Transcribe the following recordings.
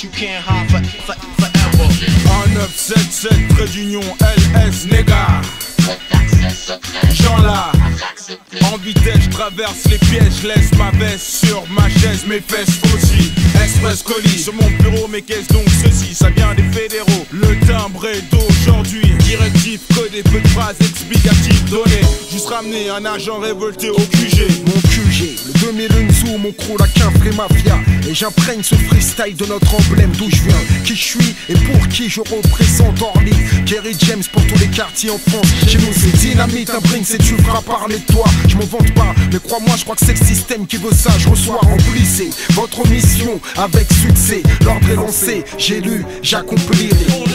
you can't hide forever. 1977, trait d'union, LS, Nega. Jean là, en vitesse, je traverse les pièges, laisse ma veste sur ma chaise, mes fesses aussi. Express colis sur mon bureau, mais qu'est-ce donc ceci? Ça vient des fédéraux. Le timbre est d'aujourd'hui. Directif, codé, peu de phrases explicatives données. Juste ramener un agent révolté au QG. Mon QG, le 2001 zoo, mon crew, la quinfrée mafia. Et j'imprègne ce freestyle de notre emblème, d'où je viens, qui je suis et pour qui je représente Orly. Kerry James pour tous les quartiers en France. Chez nous c'est dynamite, un bring, c'est tu feras parler de toi. Je m'en vante pas, mais crois-moi, je crois que c'est le système qui veut ça. Je reçois, remplissez votre mission avec succès. L'ordre est lancé, j'ai lu, j'accomplirai.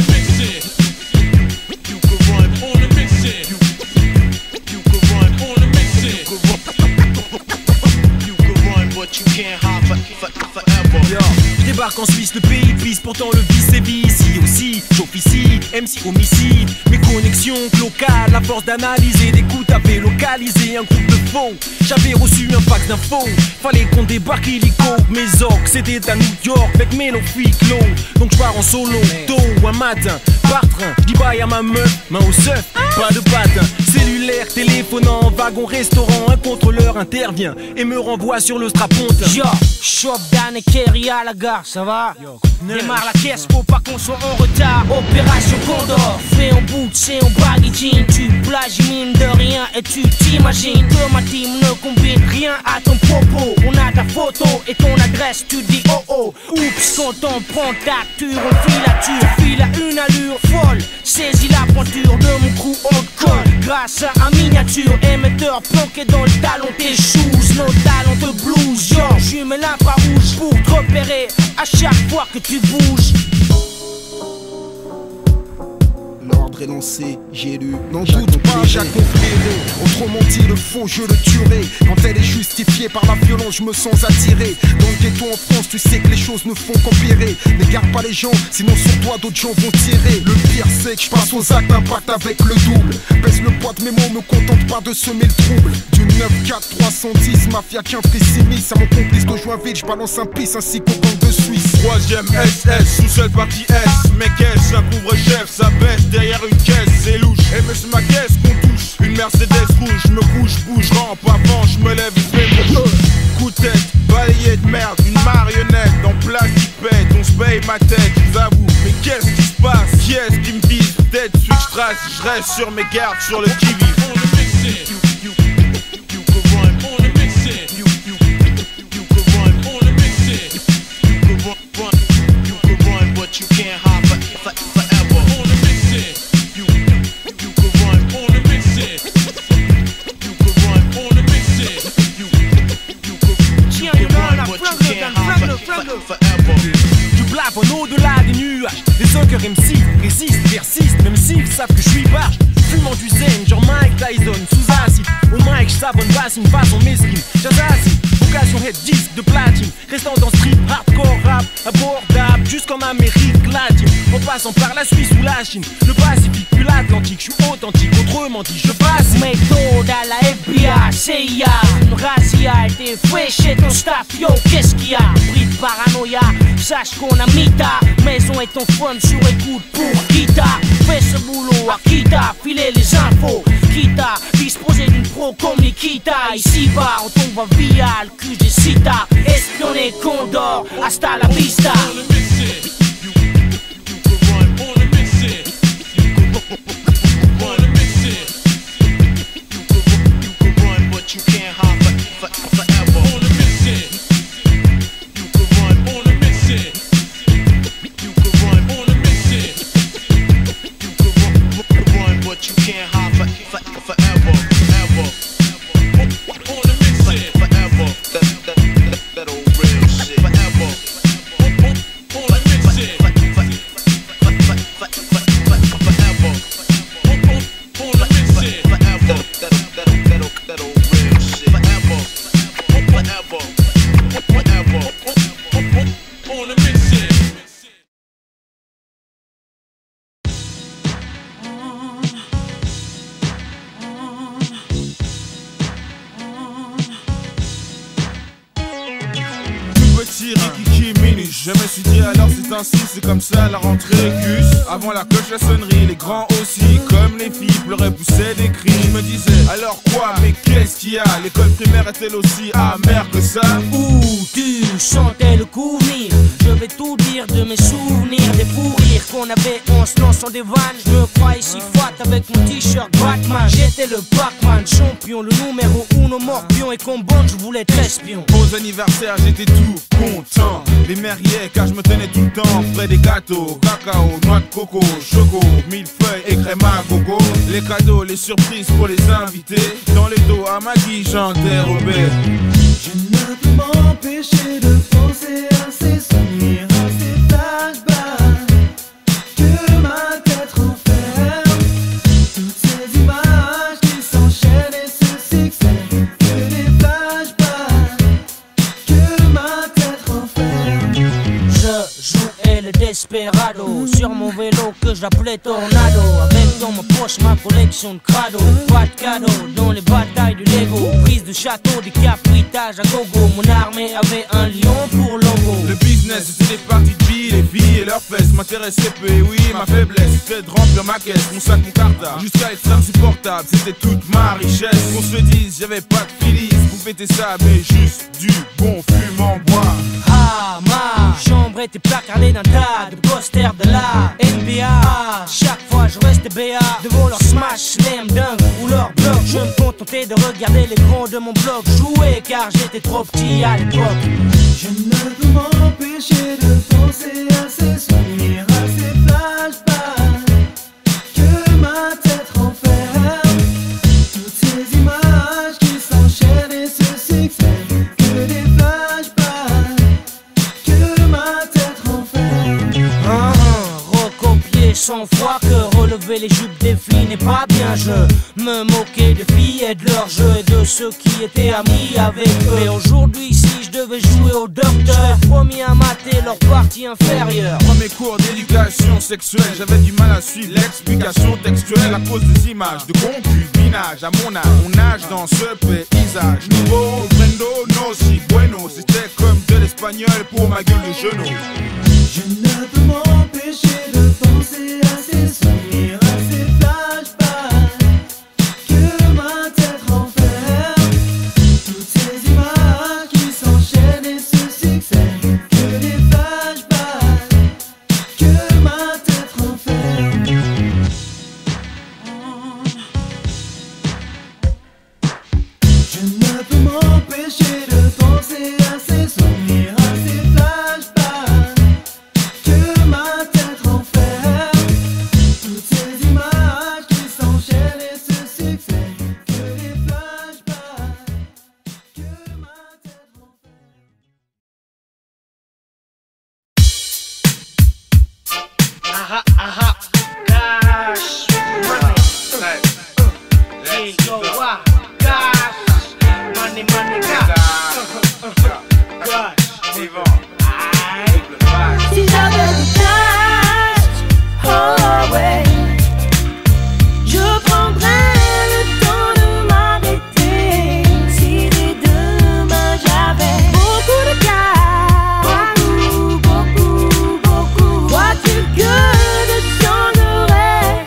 Je débarque en Suisse, le pays pisse, pourtant le vice est vice. Ici aussi, j'officie, MC homicide. Mes connexions locales, la force d'analyser des coups avaient localisé un groupe de faux. J'avais reçu un fax d'infos, fallait qu'on débarque illico. Mes orques, c'était à New York, avec mes filles clos. Donc je pars en solo, tôt un matin, par train. J'dis bye à ma meuf, main au seuf, pas de patin. Cellulaire, téléphonant, wagon, restaurant. Un contrôleur intervient et me renvoie sur le strapontin. Yo, shop Dan et Kerry à la gare, ça va? Démarre la caisse, faut pas qu'on soit en retard. Opération Condor, fait en bout, c'est en baggy jean. Tu plagies mine de rien et tu t'imagines que ma team ne combine rien à ton propos. On a ta photo et ton adresse, tu dis oh oh. Oups, quand on prend ta acture, on filature, file à une allure folle. Saisis la pointure de mon crew, on te colle. Grâce à un miniature émetteur planqué dans le talon tes shoes. Nos talons te blues, yo, je mets l'infrarouge pour te repérer à chaque fois que tu bouges. L'ordre est lancé, j'ai lu, n'en doute pas, j'accomplirai. Autrement dit, le faux, je le tuerai. Quand elle est justifiée par la violence, je me sens attiré. Dans le ghetto en France, tu sais que les choses ne font qu'empirer. N'égare pas les gens, sinon sur toi d'autres gens vont tirer. Le pire c'est que je passe aux actes, impact avec le double. Baisse le poids de mes mots, me contente pas de semer le trouble. Du 9-4, 310, mafia qu'un frissimis. À mon complice de Joinville, je balance un pisse ainsi qu'au banque de Suisse. Troisième SS, sous-seul partie S. Mes caisses, un couvre-chef, ça baisse derrière une caisse, c'est louche. Et mais c'est ma caisse qu'on touche. Une Mercedes rouge, je me couche, bouge, rampe avant, je me lève, je fais mon coup de tête, balayé de merde, une marionnette en place qui pète, on se paye ma tête, je vous avoue. Mais qu'est-ce qui se passe? Qui est-ce qui me vise? Peut-être celui que je trace, je reste sur mes gardes, sur le qui-vive. Du blabon au-delà des nuages. Les suckers MC résistent, persistent, même s'ils savent que je suis barge. Fumant du zen, genre Mike Tyson, sous acide. Au mic, j'savonne basse, une façon mesquine. J'assassine, vocation head disque de platine. Restant dans street, hardcore rap, abordable, jusqu'en Amérique latine. En passant par la Suisse ou la Chine, le Pacifique puis l'Atlantique, je suis authentique, autrement dit, je passe. Méthode à la FBI, CIA, une razzia a été fait chez ton staff, yo, qu'est-ce qu'il y a? Pris de paranoïa, sache qu'on a mis ta maison et ton phone sur écoute pour Kita. Fais ce boulot à Kita, filer les infos, Kita, disposer d'une pro comme Nikita. Ici-bas, on tombe via le cul des citas, espionner Condor, hasta la vista. Je me suis dit alors c'est ainsi, c'est comme ça la rentrée. Cus, avant la cloche, la sonnerie, les grands aussi, comme les filles pleuraient, poussaient des cris. Je me disais alors quoi, mais qu'est-ce qu'il y a? L'école primaire est-elle aussi amère que ça? Où tu sentais le coup venir? Je vais tout dire de mes souvenirs, des fous rires qu'on avait en se lançant des vannes. Je me croyais si fat avec mon t-shirt Batman. J'étais le Pac-Man, champion, le numéro 1 morpion. Et comme bon, je voulais être espion. Aux anniversaires, j'étais tout content. Les mériers, car je me tenais tout le temps près des gâteaux, cacao, noix de coco, choco, millefeuille et crème à coco. Les cadeaux, les surprises pour les invités. Dans les dos à ma guise, j'en dérobais. Je ne peux m'empêcher de penser à ces souvenirs, à ces flashbacks que ma tête renferme. Toutes ces images qui s'enchaînent et se succèdent, que des flashbacks que ma tête renferme. Je jouais le desperado sur mon vélo que j'appelais Tornado. Avec dans ma poche ma collection de crado. Pas de cadeau dans les batailles de Lego. Prise de château, des capritages à gogo. Mon armée avait un lion pour logo. Le business, c'était des parties de billes, les filles et leurs fesses m'intéressaient peu, et oui, ma faiblesse, c'était de remplir ma caisse, mon sac, mon cartable, jusqu'à être insupportable, c'était toute ma richesse. Qu'on se dise, y'avait pas de filis, vous fêtez ça, mais juste du bon fume en bois. Ah, ma chambre était placardée d'un tas de posters de la NBA. Chaque fois je restais BA devant leur smash, slam dunk ou leur bloc. Je me contentais de regarder les grands de mon bloc jouer, car j'étais trop petit à l'époque. Je ne peux m'empêcher de penser à ces souvenirs, à ces flashbacks que ma tête renferme. Toutes ces images qui s'enchaînent et se succèdent, que des flashbacks que ma tête renferme. Recopier 100 fois que relever les jupes des filles n'est pas bien. Je me moquais des filles et de leur jeu et de ceux qui étaient amis avec eux. Mais aujourd'hui, si je devais jouer au docteur, promis à mater leur partie inférieure. Premier cours d'éducation sexuelle, j'avais du mal à suivre l'explication textuelle à cause des images de concubinage. À mon âge, on nage dans ce paysage. Nouveau, prendo, no si bueno. C'était comme de l'espagnol pour ma gueule de genou. Je ne peux m'empêcher de penser à ces souvenirs, à ces flashbacks que ma tête renferme. Toutes ces images qui s'enchaînent et se succèdent, que des flashbacks que ma tête renferme. Je ne peux m'empêcher de penser à ces souvenirs, à ces flashbacks que ma tête renferme. Toutes ces images qui s'enchaînent et se succèdent, que des flashbacks que ma tête renferme. Aha, aha, cash, money. Here you go, cash, money, money, cash, Yvan, Si j'avais du cash, oh ouais, je prendrais le temps de m'arrêter. Si dès demain j'avais beaucoup de cash, beaucoup, beaucoup, crois-tu que je changerais?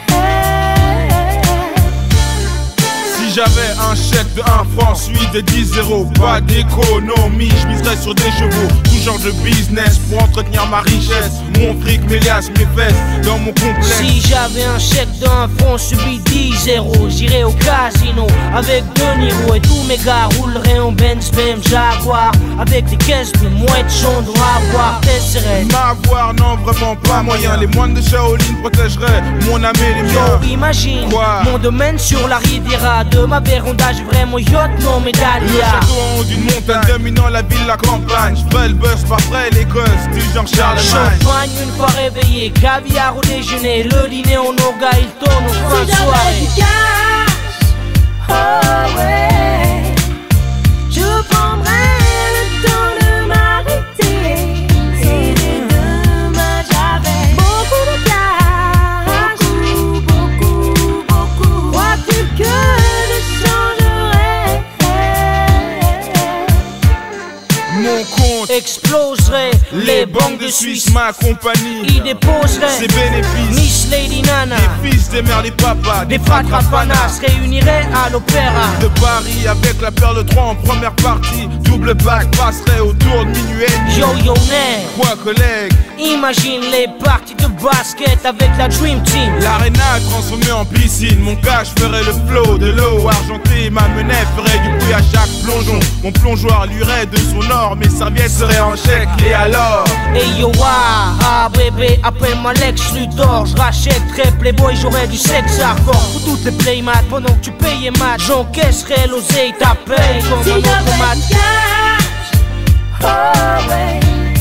si j'avais un chèque de 1 franc suivi de 10 euros, pas d'économie, je miserais sur des chevaux, tout genre de business pour entretenir ma richesse. Mon fric, mes liasses, mes fesses dans mon complexe. Si j'avais un chèque d'un franc subi 10 euros, j'irais au casino avec De Niro et tous mes gars rouleraient en Benz, BM, Jaguar avec des caisses de mouettes, j'en dois avoir des sereines. M'avoir, non vraiment pas moyen. Les moines de Shaolin protégeraient mon âme et les miens. Yo, imagine Quoi? mon domaine sur la Riviera. De ma véranda, j'ai vraiment yacht, non Le médaille. château en haut d'une montagne dominant la ville, la campagne. J'fais le buzz par près les gosses du genre Charlemagne. Champagne une fois réveillé, caviar au déjeuner, le dîner en orga, il tourne aux fins Si de j'avais soirée. du cash, oh ouais, je prendrais le temps de m'arrêter. Si dès demain j'avais beaucoup de cash, beaucoup, beaucoup, crois-tu que je changerais? Mon compte Exploserait les banques de Suisse. Ma compagnie, Il déposerait ses bénéfices. Miss Lady Nana, Les fils des mères, les papas, des fratras panas réuniraient à l'opéra de Paris avec la perle 3 en première partie. Double Pact passerait autour de minuit. Yo yo nègre, Quoi collègue, imagine les parties de basket avec la Dream Team. l'aréna transformée en piscine. Mon cash ferait le flow de l'eau argentée. Ma menette ferait du bruit à chaque plongeon. Mon plongeoir luirait de son or. Mes serviettes seraient en chèque. Et alors? Hey yo ah bébé, appelle-moi Lex Luthor. J'rachèterais Playboy, j'aurais du sexe hardcore. Pour toutes les playmats, pendant que tu payais mat, j'encaisserais l'oseille, ta paye comme Si un j'avais automate. du cash, oh ouais,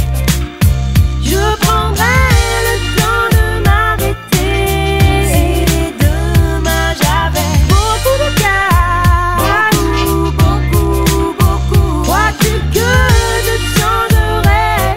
je prendrais le temps de m'arrêter. Si demain j'avais beaucoup de cash, beaucoup, crois-tu que je changerais?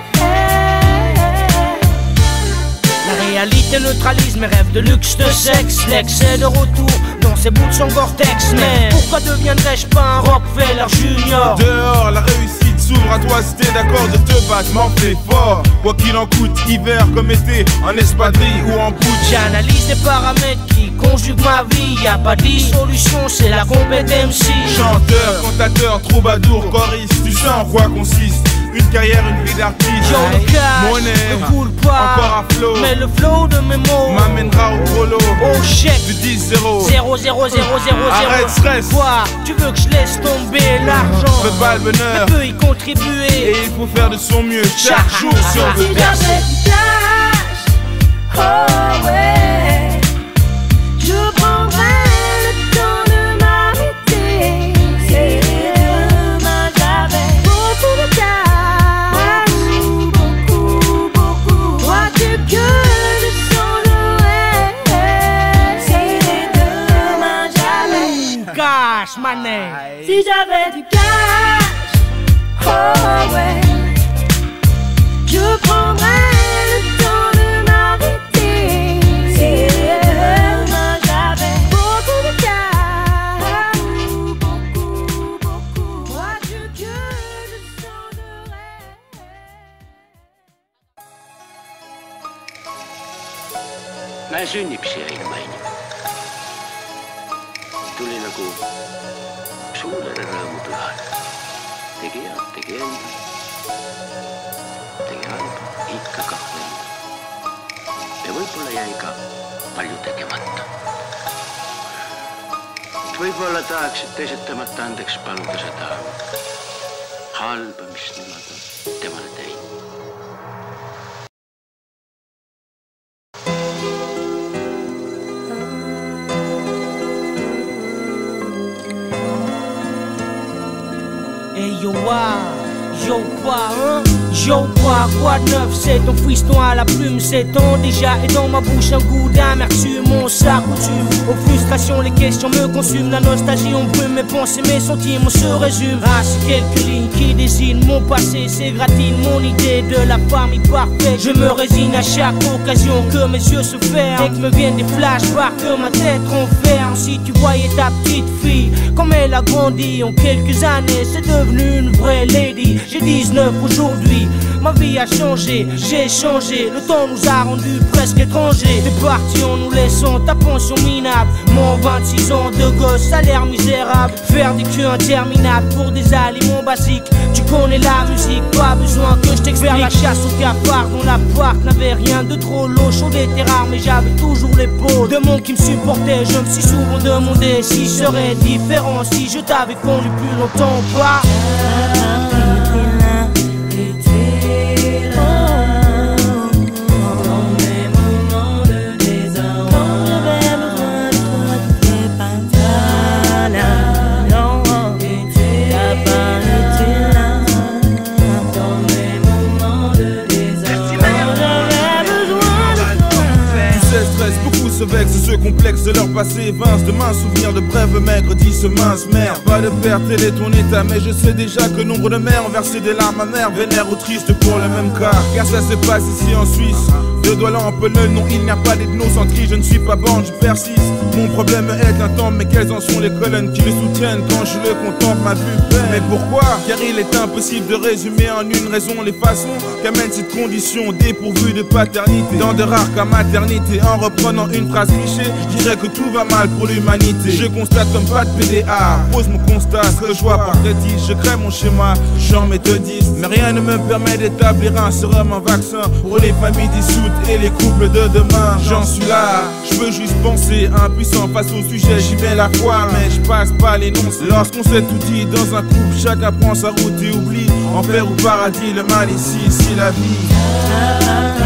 La réalité neutralise mes rêves de luxe, de sexe. L'ex est de retour dans ses bouts de son Gore-Tex. Mais pourquoi deviendrais-je pas un Rockefeller Junior? Dehors, la réussite s'ouvre à toi si t'es d'accord de te battre, m'en fais fort. Quoi qu'il en coûte, hiver comme été, en espadrille ou en poudre. J'analyse les paramètres qui conjuguent ma vie. Y'a pas de solution, c'est la compète MC. Chanteur, cantateur, troubadour, choriste, tu sais en quoi consiste une carrière, une vie d'artiste. Yo le cash Monnaie, ne coule pas, encore à flot, mais le flow de mes mots m'amènera au prolo. au chèque Du 10-0, 0 0 0 0 0. Arrête, stress. Quoi? Tu veux que je laisse tomber l'argent? fais pas le bonheur, Je peux y contribuer. et il faut faire de son mieux chaque jour si on veut Si percer. j'avais du cash, oh ouais, je prendrais le temps de m'arrêter. Si demain j'avais beaucoup de cash, beaucoup, crois-tu que je changerais? Si demain j'avais, Cash money. si j'avais du cash, oh ouais, je prendrais le temps de m'arrêter. Si demain j'avais beaucoup de cash, beaucoup, crois-tu que je changerais? Mä synnipsirilmain. Tuli nagu suurene rõõmupühal. Tegi head, tegi enda. Tegi halba, ikka kahvlema. Ja võib-olla jäi ka palju tegemata. Võib-olla tahaksid teised temalt andeks paluda seda halba, mis nemad on temale teinud. Hey yo yo pas hein, yo pas, quoi de neuf, c'est ton friston à la plume, c'est ton déjà. Et dans ma bouche un goût d'amertume, on s'accoutume aux frustrations, les questions me consument. La nostalgie, on brume mes pensées, mes sentiments se résument à ces quelques lignes qui désignent mon passé, s'égratine mon idée de la famille parfaite. Je me résigne à chaque occasion que mes yeux se ferment et que me viennent des flashbacks que ma tête renferme. Si tu voyais ta petite fille, comme elle a grandi en quelques années, c'est devenu une vraie lady. J'ai 19 aujourd'hui, ma vie a changé, j'ai changé. Le temps nous a rendus presque étrangers. T'es parti en nous laissant ta pension minable. Mon 26 ans de gosse, salaire misérable. Faire des queues interminables pour des aliments basiques. Tu connais la musique, pas besoin que je t'explique. Faire la chasse au cafard dont l'appart n'avait rien de trop. L'eau chaude était rare mais j'avais toujours l'épaule de mon qui me supportait. Je me suis souvent demandé si je serais différent si je t'avais connu plus longtemps ou pas. Ce complexe de leur passé vince de minces souvenirs de brèves maigres disent mince mère. Pas de père, tel est ton état, mais je sais déjà que nombre de mères ont versé des larmes amères, vénères ou tristes pour le même cas. Car ça se passe ici en Suisse, Deux doigts lampe l'œil, non il n'y a pas d'ethnocentrie, je ne suis pas borne, je persiste. Mon problème est un temps, mais quelles en sont les colonnes qui le soutiennent quand je le contemple ma vue peine. Mais pourquoi? Car il est impossible de résumer en une raison les façons qu'amène cette condition dépourvue de paternité. Dans de rares cas maternité, en reprenant une phrase cliché, je dirais que tout va mal pour l'humanité. Je constate comme pas de PDA, pose mon constat, ce que je vois par crédit, je crée mon schéma, genre méthodiste. Mais rien ne me permet d'établir un sérum, un vaccin pour les familles dissoutes et les couples de demain. J'en suis là, je peux juste penser, impuissant face au sujet, j'y mets la foi, mais je passe pas l'énonce. Lorsqu'on s'est tout dit dans un couple, chacun prend sa route et oublie. Enfer ou paradis, le mal ici, c'est la vie.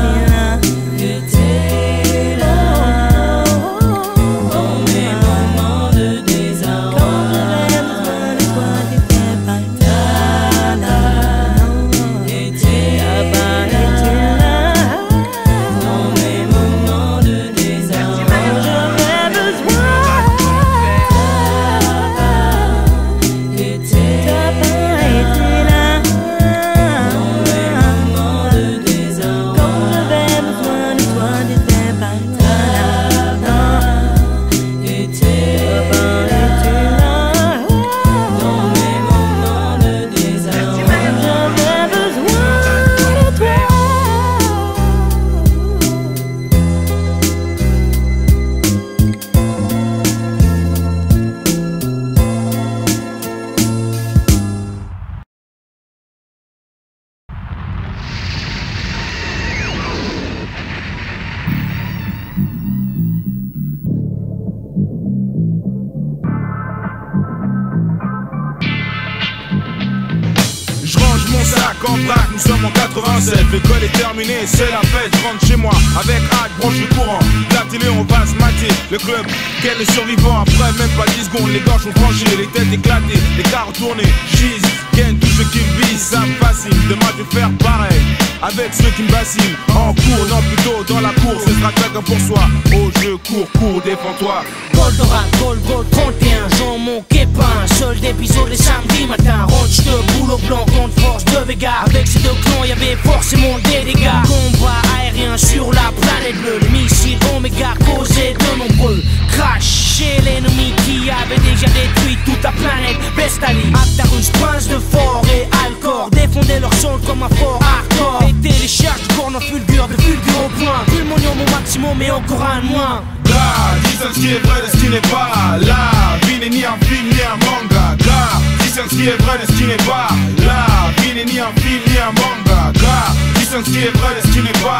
Nous sommes en 87, l'école est terminée, c'est la fête. Je rentre chez moi avec hâte, branche le courant. La télé on va se mater, le club, quel est survivant. Après même pas 10 secondes, les gorges ont franchi, les têtes éclatées, les cartes tournées. Cheese, gain tout ce qui me vise, ça me fascine. Demain je vais faire pareil, avec ceux qui me bassinent. En cours, non plutôt dans la course, ce sera chacun pour soi. Oh je cours, défends-toi. Goldorak, Gold 31, Jean mon képin. Seul d'épisode les samedis matin. Range de boulot blanc contre force de Vega. Avec ces deux clans y'avait forcément des dégâts. Combat aérien sur la planète bleue. Les missiles Oméga causaient de nombreux crash chez l'ennemi qui avait déjà détruit toute la planète. Bestali, Actarus, prince de fort et Alcor défendaient leur sol comme un fort hardcore. Et les charges du corps en fulgure de fulgure au point. Pulmonium au maximum et encore un de moins. Disons ce qui est vrai de ce qui n'est pas. La vie n'est ni un film ni un manga. Disons ce qui est vrai de ce qui n'est pas. La vie n'est ni un film ni un manga. Disons ce qui est vrai de ce qui n'est pas.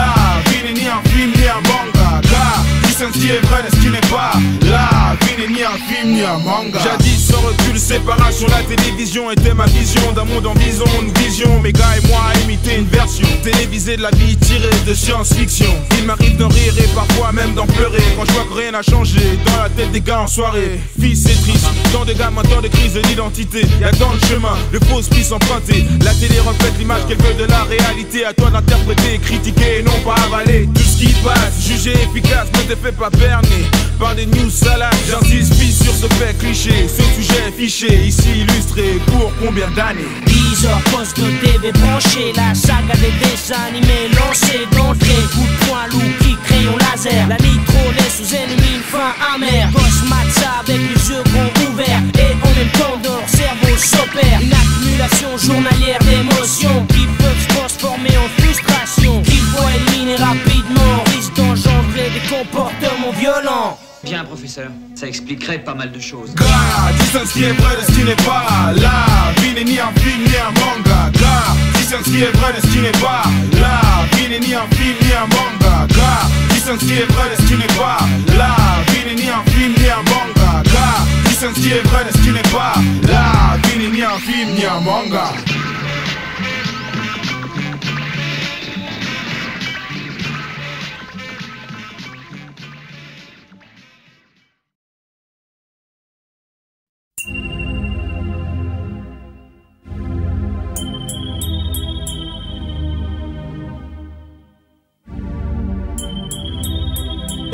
La vie n'est ni un film ni un manga. Disons ce qui est vrai de ce qui n'est pas. La vie n'est ni un film ni un manga. Jadis sans recul, séparation, la télévision était ma vision d'un monde en bison. Nous visions, mes gars et moi, à imiter une version télévisée de la vie tirée de science-fiction. Il m'arrive d'en rire et parfois même d'en pleurer quand je vois que rien n'a changé dans la tête des gars en soirée. Fils c'est triste, tant de gamins, tant de crises d'identité. Y'a tant de chemins, de fausses pistes empruntées. La télé reflète l'image qu'elle veut de la réalité. À toi d'interpréter, critiquer et non pas avaler tout ce qui passe, jugé efficace, ne te fais pas berner par des news salades. J'insiste fils sur ce fait cliché. Ce sujet fiché, ici illustré pour combien d'années? 10 heures poste de TV branché. La saga des dessins animés lancée d'entrée. Coup de poing loup qui crayon laser. La nitro laisse aux ennemis une fin amère. Boss mat ça avec les yeux grands ouverts. Et en même temps leur cerveau s'opère. Une accumulation journalière d'émotions qui peuvent se transformer en frustration. Qu'il faut éliminer rapidement, risque d'engendrer des comportements violents. Bien professeur, ça expliquerait pas mal de choses. Disons ce qui est vrai de ce qui n'est pas. La vie n'est ni un film ni un manga. Disons ce qui est vrai de ce qui n'est pas. La vie n'est ni un film ni un manga. Disons ce qui est vrai de ce qui n'est pas. La vie n'est ni un film ni un manga. Disons ce qui est vrai de ce qui n'est pas. La vie n'est ni un film ni un manga.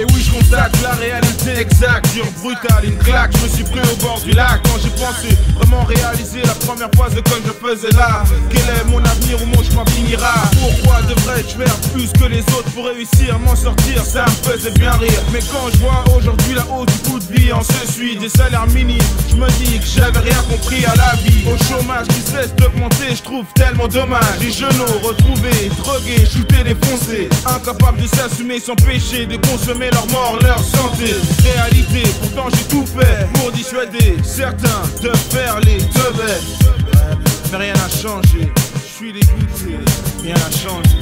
Et oui, je constate la réalité exacte, dure, brutale, une claque. Je me suis pris au bord du lac quand j'ai pensé vraiment réaliser la première fois ce que je faisais là. Quel est mon avenir ou mon chemin finira? Pourquoi devrais-je faire plus que les autres pour réussir, m'en sortir? Ça me faisait bien rire. Mais quand je vois aujourd'hui la hausse du coût de vie, en se suit des salaires minimes, je me dis que j'avais rien compris à la vie. Au chômage qui cesse d'augmenter, je trouve tellement dommage. Les genoux retrouvés, drogués, chutés, défoncés, incapables de s'assumer sans péché, de consommer leur mort, leur santé. Réalité, pourtant j'ai tout fait pour dissuader certains de faire les teubés. Mais rien n'a changé, je suis dégoûté, rien n'a changé.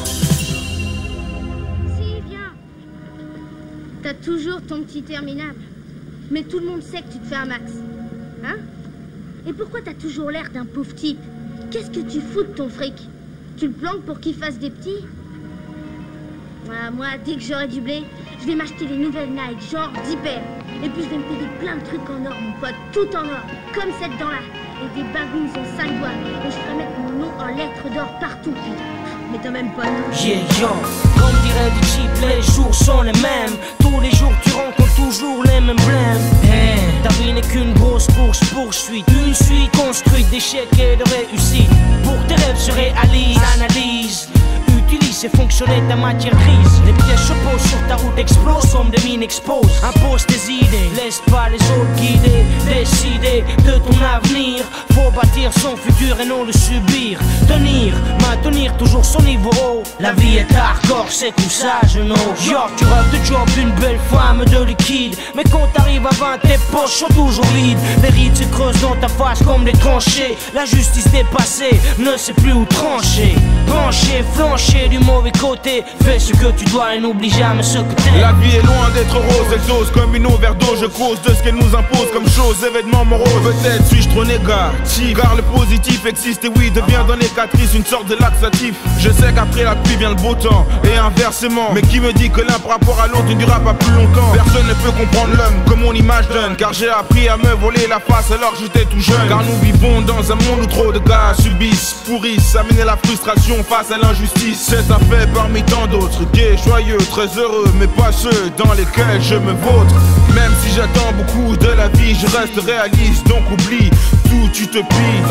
Si, viens. T'as toujours ton petit terminable. Mais tout le monde sait que tu te fais un max. Hein? Et pourquoi t'as toujours l'air d'un pauvre type? Qu'est-ce que tu fous de ton fric? Tu le planques pour qu'il fasse des petits? Ah, moi, dès que j'aurai du blé, je vais m'acheter les nouvelles Nike, genre 10 paires. Et puis je vais me payer plein de trucs en or, mon pote, tout en or, comme cette dent-là. Et des bagounes en 5 doigts. Et je ferai mettre mon nom en lettres d'or partout, putain. Mais t'as même pas de nom. Yeah, yo, comme dirait du cheap, les jours sont les mêmes. Tous les jours tu rencontres toujours les mêmes blèmes. Ta vie n'est qu'une grosse course poursuite, une suite construite d'échecs et de réussites. Pour tes rêves se réalisent, analyse, utilise et fonctionner ta matière grise. Les pièges se posent sur ta route, explosent comme des mines exposent. Impose tes idées, laisse pas les autres guider. Décider de ton avenir, faut bâtir son futur et non le subir. Tenir, maintenir toujours son niveau haut. La vie est hardcore, c'est tout ça, je n'ose. Yo, tu rêves de job, d'une belle femme, de liquide. Mais quand t'arrives à 20, tes poches sont toujours vides. Les rides se creusent dans ta face comme des tranchées. La justice dépassée ne sait plus où trancher. Brancher, flancher du mauvais côté. Fais ce que tu dois et n'oublie jamais ce que t'es. La vie est loin d'être rose, elle dose comme une overdose. Je cause de ce qu'elle nous impose comme chose, événement morose. Peut-être suis-je trop négatif, car le positif existe et oui, devient dans les catrices une sorte de laxatif. Je sais qu'après la pluie vient le beau temps, et inversement. Mais qui me dit que l'un par rapport à l'autre ne durera pas plus longtemps? Personne ne peut comprendre l'homme comme mon image donne, car j'ai appris à me voler la face alors que j'étais tout jeune. Car nous vivons dans un monde où trop de gars subissent, pourrissent, amener la frustration face à l'injustice. C'est un fait parmi tant d'autres, gai, joyeux, très heureux, mais pas ceux dans lesquels je me vautre. Même si j'attends beaucoup de la vie, je reste réaliste, donc oublie toute utopie.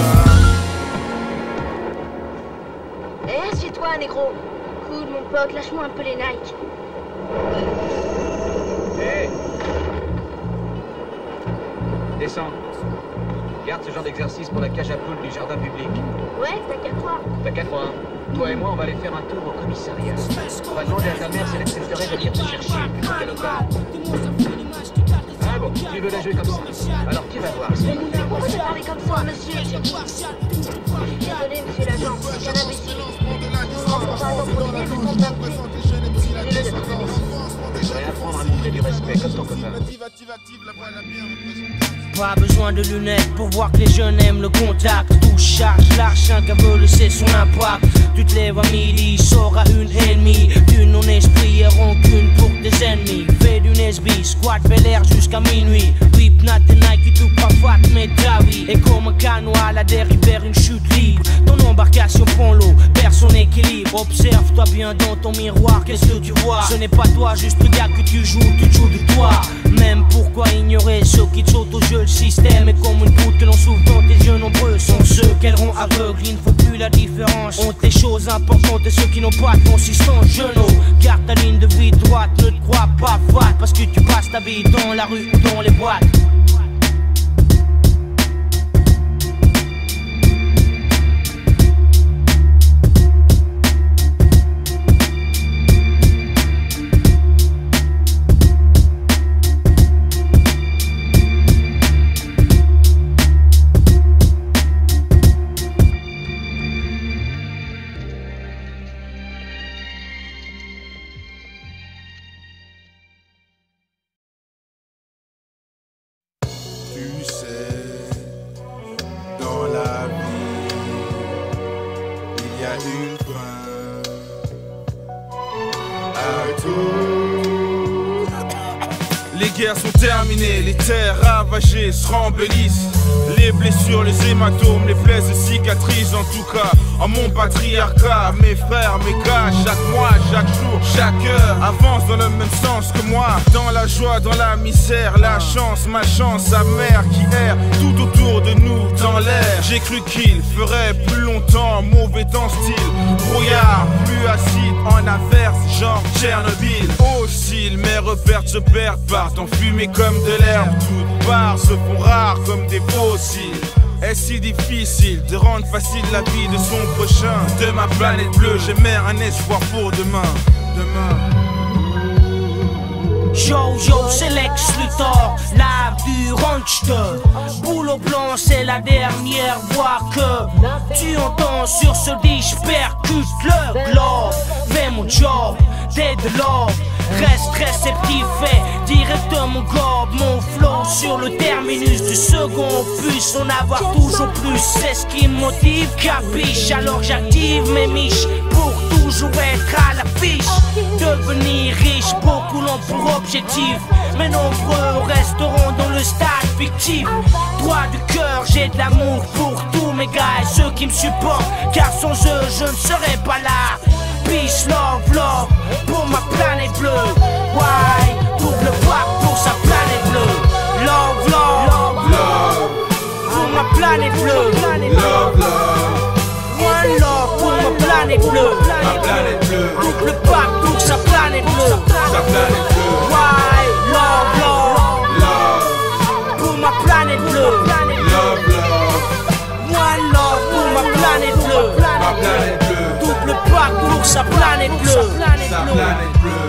Eh, assieds-toi, négro. Cool, mon pote, lâche-moi un peu les Nike. Hé, descends. Garde ce genre d'exercice pour la cage à poules du jardin public. Ouais, t'as qu'à croire. T'as qu'à croire. Toi et moi, on va aller faire un tour au commissariat. On va demander à ta mère si elle accepterait de venir te chercher plutôt qu'à l'hôpital. Ah bon, tu veux la jouer comme ça? Alors tu vas voir. Pourquoi vous parlez comme ça, monsieur? Désolé, monsieur l'agent, c'est qu'un imbécile. Je devrais apprendre à montrer du respect comme ton copain. Pas besoin de lunettes pour voir que les jeunes aiment le contact. Tout charge large, chacun veut laisser son impact. Tu te lèves à midi, sors à une ennemie. Du non-esprit et rancune pour tes ennemis. Fais du Nesby, squat, bel air jusqu'à minuit. Whip, nat et Nike, tout pas fat, mais ta vie. Et comme un canot à la dérive vers une chute libre. Ton embarcation prend l'eau, perd son équilibre. Observe-toi bien dans ton miroir, qu'est-ce que tu vois? Ce n'est pas toi, juste le gars que tu joues de toi. Même pourquoi ignorer ceux qui te sautent au jeu? Le système est comme une poutre que l'on souffle dans tes yeux nombreux. Sont ceux qu'elles rend aveugles, il ne faut plus la différence entre les choses importantes et ceux qui n'ont pas de consistance. Genou, garde ta ligne de vie droite, ne te crois pas fat, parce que tu passes ta vie dans la rue ou dans les boîtes. Les guerres sont terminées, les terres ravagés se rembellissent. Les blessures, les hématomes, les plaies se cicatrisent. En tout cas, en mon patriarcat, mes frères, mes gars, chaque mois, chaque jour, chaque heure avance dans le même sens que moi. Dans la joie, dans la misère, la chance, ma chance, sa mère qui erre tout autour de nous dans l'air. J'ai cru qu'il ferait plus longtemps, mauvais dans style, brouillard, plus acide en averse, genre Tchernobyl. Oscille, mes repères se perdent, partent en fumée comme de l'herbe. Toutes parts se font rares comme des fossiles. Est-ce si difficile de rendre facile la vie de son prochain? De ma planète bleue, j'émets un espoir pour demain. Yo, c'est Lex Luthor, l'ave du ranchteur. Boulot blanc, c'est la dernière voix que tu entends sur ce disque, percute le globe. Fais mon job, t'es de l'or. Reste réceptif et directement gobe mon flow sur le terminus du second opus. En avoir toujours plus, c'est ce qui me motive, capiche. Alors j'active mes miches pour toujours être à l'affiche. Devenir riche, beaucoup l'ont pour objectif, mais nombreux resteront dans le stade fictif. Droit du cœur, j'ai de l'amour pour tous mes gars et ceux qui me supportent, car sans eux je ne serais pas là. Peace, love, love, pour ma planète bleue. Why? Double Pact pour sa planète bleue. Love, love, love, pour ma planète bleue. Love, love, one love pour ma planète bleue. ma planète bleue. Double Pact pour sa planète bleue. Sa planète bleue. Why? Love, love, Love, pour ma planète bleue. love, love, One love pour ma planète bleue. ma planète bleue. Double Pact pour sa planète bleue. Sa planète bleue.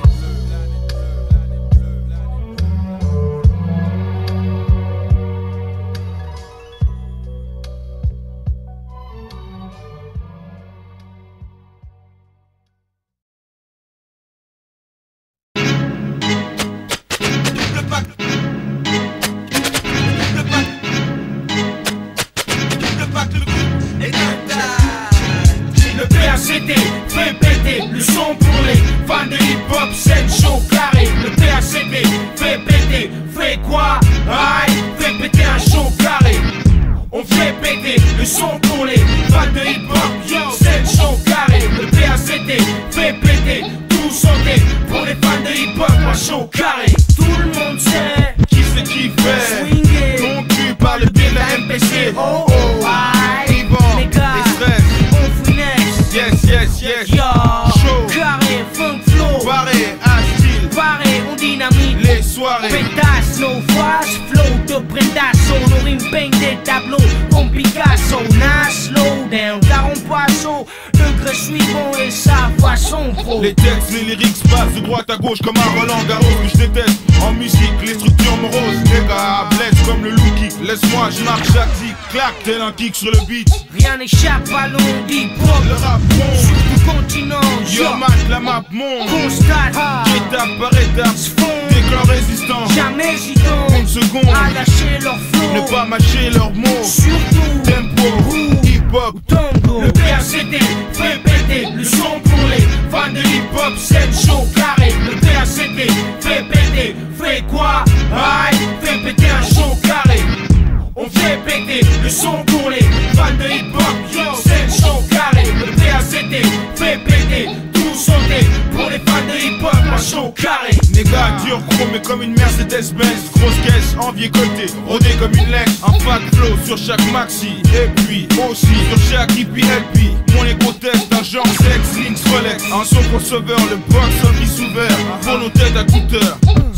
Fais péter le son pour les fans de hip-hop, c'est chaud carré. Le PACD fait péter, fait quoi? Aïe, fait péter un show carré. On fait péter le son pour les fans de hip-hop, yo, c'est chaud carré. Le PACD fait péter, tout sauter pour les fans de hip-hop, un show carré. Tout le monde sait Qui c'est qui fait swinguer. Ton cul par le biais de la MPC. Oh oh, aïe, Yvan, Nega, les stress. on finesse. Yes, yes, yes. Yo, Chaud, carré, funk flow. barré, à style. Paré, on dynamite. Les soirées. Pétasse, no fast flow de prédasso. Nos rimes peignent des tableaux comme Picasso. Nah, slow down, car on passe au degré suivant et sa façon pro. Les textes, les lyrics passent de droite à gauche comme un Roland Garros que je déteste. En musique, les structures moroses. Nega, blesse comme le look kick. Laisse-moi, je marche chaque tic, clac, tel un kick sur le beat. Rien n'échappe à l'onde hip-hop. Le rap monte, Sur tout continent, yo yo, mat, la map monte. constate. Étape par étape, déclin résistant. Jamais hésitant Une seconde, à lâcher leur flow. ne pas mâcher leurs mots. Surtout Tempo, hip-hop, tango. Le PACD fait péter le son pour les fans de hip-hop, c'est chaud carré. Le PACD fait péter, fait quoi? Aïe, fait péter un show carré. On fait péter le son pour les fans de hip-hop, yo, c'est chaud carré. Le PACD fait péter, tout sauter pour les fans de hip-hop, un show carré. Nega, dur, chromé comme une Mercedes-Benz. Grosse caisse, envié côté, rodé comme une Lex. Un fat flow sur chaque maxi. Et puis, aussi, sur chaque hippie LP. Mon égo test, un genre sex, links, Rolex. Un son crossover, le box office ouvert. Pour nos têtes à toute heure.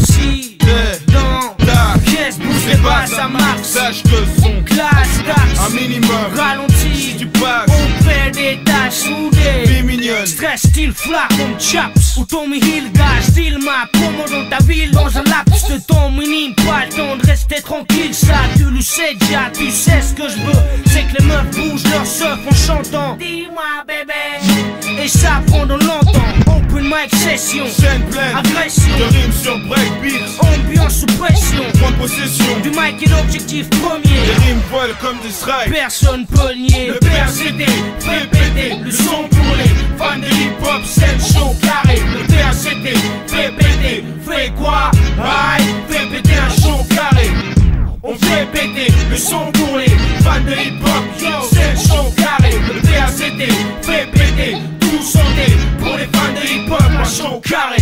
Si T'es dans ta pièce, bouge pas, ça marche. Sache que son Classe, taxe, un minimum. Si ralenti. tu passes, On fait des tâches soudées. fille mignonne. Stress, style flac comme chaps. Ou Tommy Hill, gars, style ma promo dans ta ville. Dans un laps de temps minime, pas le temps de rester tranquille. Ça, tu le sais déjà, tu sais ce que je veux. C'est que les meufs bougent leur surf en chantant. Dis-moi, bébé. Et ça prend dans longtemps. Open mic session. Scène pleine Agression. de rimes sur breakbeat. Ambiance sous pression. Point de possession. Du mic est l'objectif premier. Les rimes volent comme des strikes. Personne peut nier. Le PACD fait péter le son pour les fans de hip-hop, c'est chaud carré. Le PACD fait péter, fait quoi? Aïe, fait péter un show carré. péter le son pour les fans de hip-hop. C'est le show carré, le PACT fait péter, tout santé pour les fans de hip-hop, un show carré.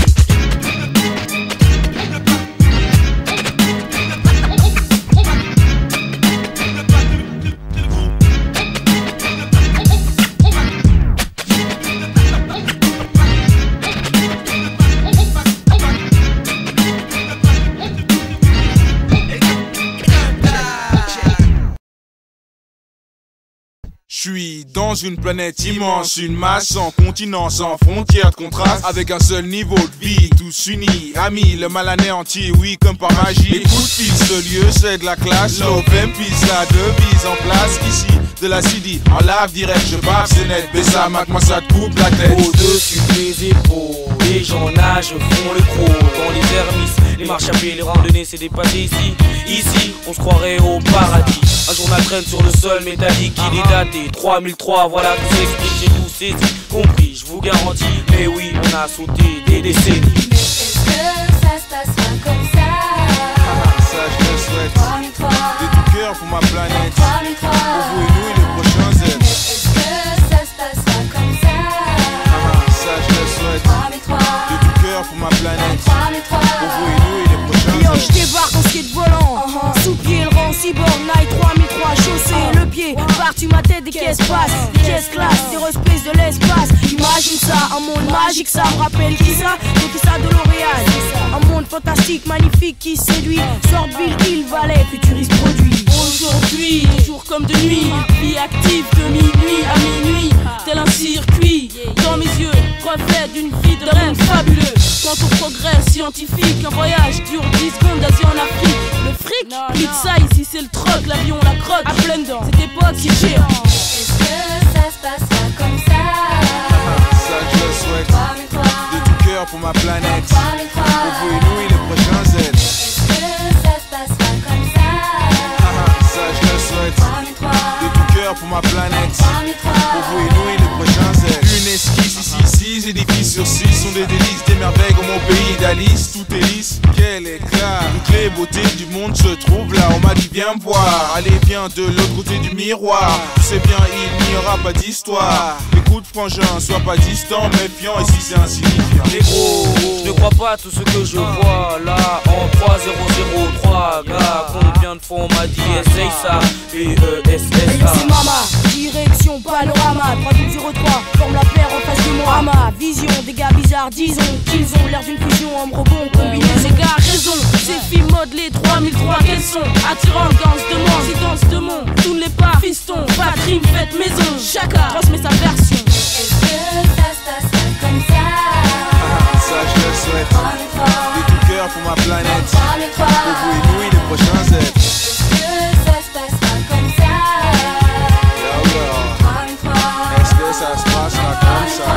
Je suis dans une planète immense, une masse sans continent, sans frontières de contraste, avec un seul niveau de vie, tous unis, amis, le mal anéanti, oui, comme par magie. Écoute, fils, ce lieu, c'est de la classe, l'open peace, la devise en place, ici, de la CD, en live direct, je bave, c'est net, Bessa, moi ça te coupe la tête. Au-dessus des épaules, les gens nagent, font le croc, dans les vermisses, les marches à pied, les randonnées, c'est dépassé ici. Ici, on se croirait au paradis. Un journal traîne sur le sol métallique, il est daté 3003, voilà tout s'explique, j'ai tout saisi, compris, je vous garantis. Mais oui, on a sauté des décennies. Mais est-ce que ça se passera comme ça? Ça je le souhaite, de tout cœur pour ma planète, pour vous et nous et les prochains Z. Mais est-ce que ça se passera comme ça? Ça je le souhaite, de tout cœur pour ma planète, pour vous et nous et les prochains Z. Je débarque en skate volant, sous pied le rang, cyborg, Night 3003, chaussée, le pied, par-tu ma tête, des caisses passent, des caisses classe, des respaces de l'espace. Imagine ça, un monde magique, ça me rappelle qui ça? Et qui ça de L'Oréal. Un monde fantastique, magnifique qui séduit, sort de ville, il valait, futuriste produit. Aujourd'hui, jour comme de nuit, vie active de minuit à minuit, tel un circuit, dans mes yeux, reflet d'une vie de rêve fabuleux. Quant au progrès scientifique, un voyage dure 10 secondes d'Asie en Afrique. Le fric, pizza ici c'est le troc, l'avion, la crotte, à pleine dents, cette époque si chère. Est-ce que ça se passera comme ça? Ça je le souhaite, de tout cœur pour ma planète, pour vous et nous et les prochains Z. Est-ce que ça se passera comme ça? Ça je le souhaite, de tout cœur pour ma planète, pour vous et nous et les prochains Z. Une esquisse ici, 6 édifices sur 6 sont des délices, des merveilles comme mon pays d'Alice. Tout est lisse, quel éclat, toutes les beautés du monde se trouvent là. On m'a dit viens me voir, allez viens de l'autre côté du miroir. Tu sais bien il n'y aura pas d'histoire. Écoute frangin, sois pas distant, méfiant, ici c'est insignifiant. Les gros, je ne crois pas tout ce que je vois là en 3003 gars. Combien de fois on m'a dit essaye ça, PESSA. C'est Mama, direction panorama, 3003, forme la paire en face de moi. Ama, vision, des gars bizarres, disons qu'ils ont l'air d'une fusion homme rebond combiné. Ces gars raison, ces filles modelées 3003, quelles sont attirantes, danse de monde, si danse de monde, tourne les pas, fiston, patrie, fête maison, chacun transmet sa version. Est-ce que ça se passera comme ça? Ça je le souhaite, de tout cœur pour ma planète, pour vous et nous et les prochains Z. Est-ce que ça se passera comme ça? Est-ce que ça se passera comme ça?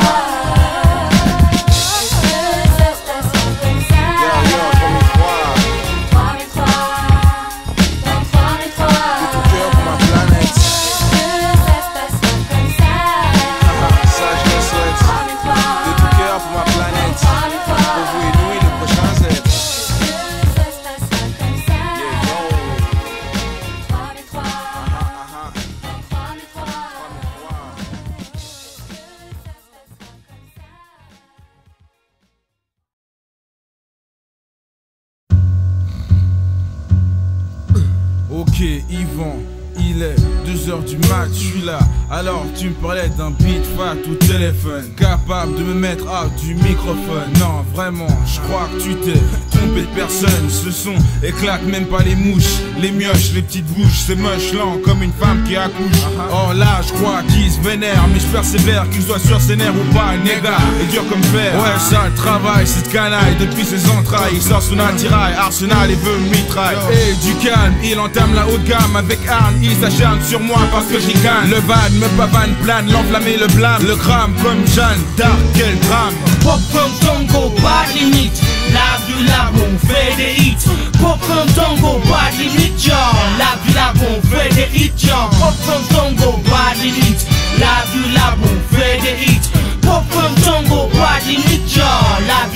Ok, Yvan, il est 2h du mat, je suis là. Alors tu me parlais d'un beat fat au téléphone, capable de me mettre out du microphone. Non, vraiment, je crois que tu t'es trompé de personne. Ce son éclate même pas les mouches, les mioches, les petites bouches. C'est moche, lent comme une femme qui accouche. Or là, je crois qu'il se vénère, mais je persévère, qu'il soit sur ses nerfs ou pas. Nega est dur comme fer. Ouais, ça le travail, cette canaille depuis ses entrailles. Il sort son attirail, arsenal et veut mitraille. Et du calme, il entame la haute gamme avec arme. Il s'acharne sur moi parce que j'y gagne. Le van me pavane, plane, l'enflammé, le blâme. Le crame comme Jeanne d'Arc, quel drame. Pop comme tango, pas de limite. Lave du labo, on fait des hits. Pop comme tango, pas de limite, genre. Lave du labo, on fait des hits, genre. Pop comme tango, pas de limite. Lave du labo, on fait des hits. Pop comme tango, pas de limite, genre. Lave du labo,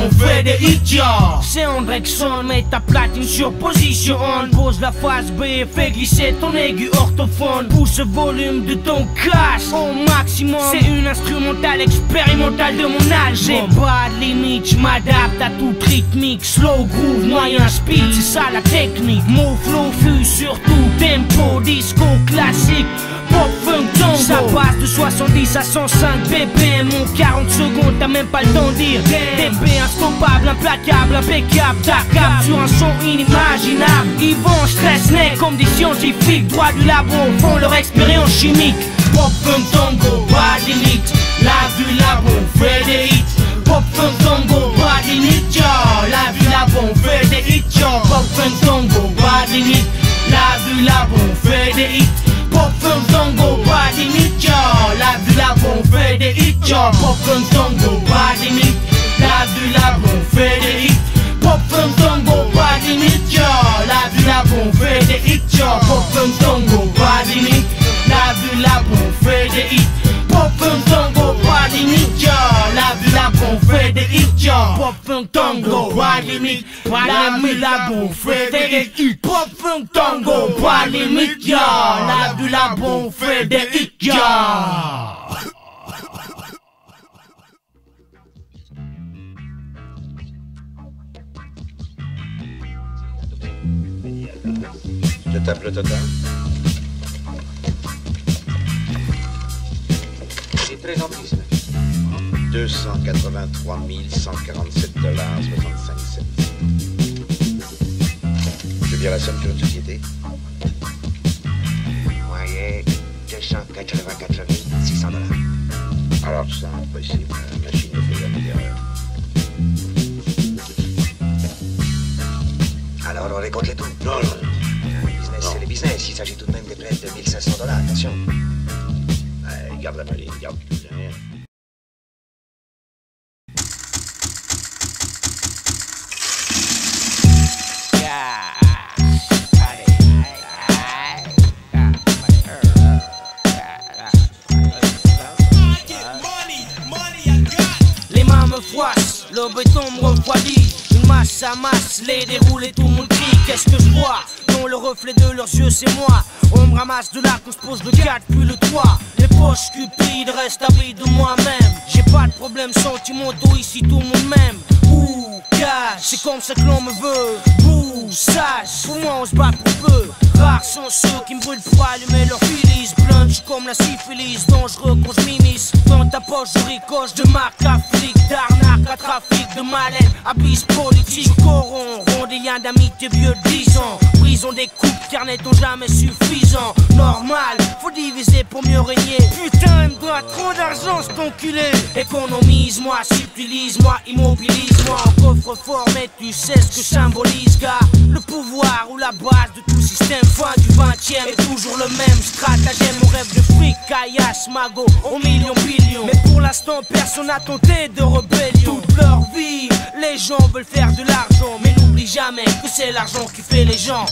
on fait des hits, yo. C'est Andrekson, mets ta platine sur position on. Pose la phase B, fais glisser ton aigu orthophone. Pousse le volume de ton casse au maximum. C'est une instrumentale expérimentale de mon âge. J'ai pas de limite, j'm'adapte à toute rythmique. Slow groove, moyen speed, c'est ça la technique. Mon flow flux sur tout tempo, disco classique, pop funk tango. Ça passe de 70 à 105 BPM en 40 secondes, t'as même pas le temps de dire TP instoppable, implacable, impeccable. Ta cap sur un son inimaginable. Yvan, stress net comme des scientifiques. Droit du labo, font leur expérience chimique. Pop funk tango, pas de limite. La vue labo, fait des hits. Pop funk tango, pas de limite, yo. La vue labo, fait des hits, yo. Pop funk tango, pas de limite. La vue labo, fait des hits. Pop funk tango, pas de limite, yo. La vue labo, fait des hits, yo. Pop funk tango, pas de limite. La vue labo, fait des hits. Pop funk tango, pas de limite, yo. La vue labo, fait des hits, yo. Pop funk tango, pas de limite. La vue labo, fait des hits. Pop funk tango, pas de limite, yo. La vue labo, fait des hits, yo. Pop funk tango, pas de limite. La vue labo, fait des hits. Pop funk tango, pas de limite, yo. La vue labo, fait des hits, yo. Je tape le total. C'est très gentil, cela. 283 147 $, 65 cents. Je viens la somme sur une société. Moyen 284 600 $. Alors ça, impossible. La machine ne fait jamais d'erreur. Alors on récolte les tout. Non. Le business, c'est le business. Il s'agit tout de même des prêts de 1500 $. Attention. Garde la maline, garde tout. Rien. Les mains me froissent, le béton me refroidit. Une masse à masse, les déroule et tout le monde crie. Qu'est-ce que je vois? Non, le reflet de leurs yeux c'est moi. On me ramasse de là qu'on se pose le 4 puis le 3. Les poches cupides restent à vie de moi-même. J'ai pas de problème sentimentaux ici, tout le monde m'aime. Ouh, cash, c'est comme ça que l'on me veut. Ouh, sage, pour moi on se bat pour peu. Rares sont ceux qui me brûlent pour allumer leur filis. Blanche comme la syphilis, dangereux quand je m'immisce. Dans ta poche je ricoche de marque à flic, d'arnaque à trafic, de malène à bis politique. Je corromps, rond des liens d'amitié vieux de 10 ans. Prison des coupes, carnet sont jamais suffisant. Normal, faut diviser pour mieux régner. Putain, il me doit trop d'argent cet enculé. Économise-moi, subtilise-moi, immobilise-moi en coffre-fort, mais tu sais ce que symbolise, gars. Le pouvoir ou la base de tout système, fin du 20e est toujours le même stratagème. Mon rêve de fric, caillasse, magot, au million billion. Mais pour l'instant, personne n'a tenté de rébellion. Toute leur vie, les gens veulent faire de l'argent, mais n'oublie jamais que c'est l'argent qui fait les gens.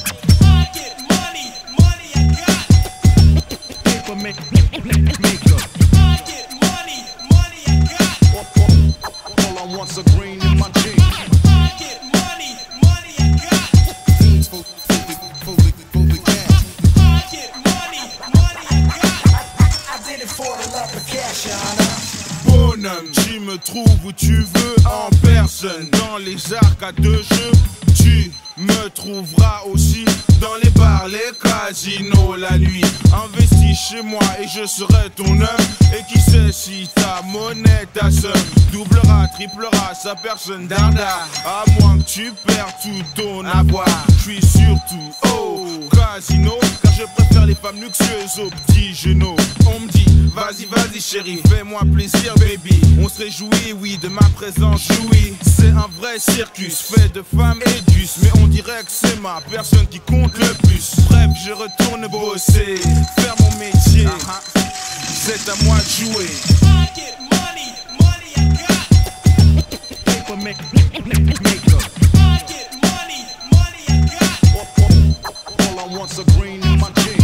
Bonhomme, tu me trouves où tu veux, en personne. Dans les arcades de jeu, tu me trouveras aussi dans les bars, les casinos la nuit. Investis chez moi et je serai ton homme. Et qui sait si ta monnaie, ta somme doublera, triplera sa personne d'arda. À moins que tu perds tout ton avoir. Je suis surtout au casino, car je préfère les femmes luxueuses aux petits genoux. On me dit, vas-y, vas-y chérie, fais-moi plaisir baby. On se réjouit, oui, de ma présence jouit. C'est un vrai circus, fait de femmes et d'us. Mais on dirait que c'est ma personne qui compte le plus. Bref, je retourne bosser, faire mon métier. C'est à moi de jouer. All I want's a green in my jeans.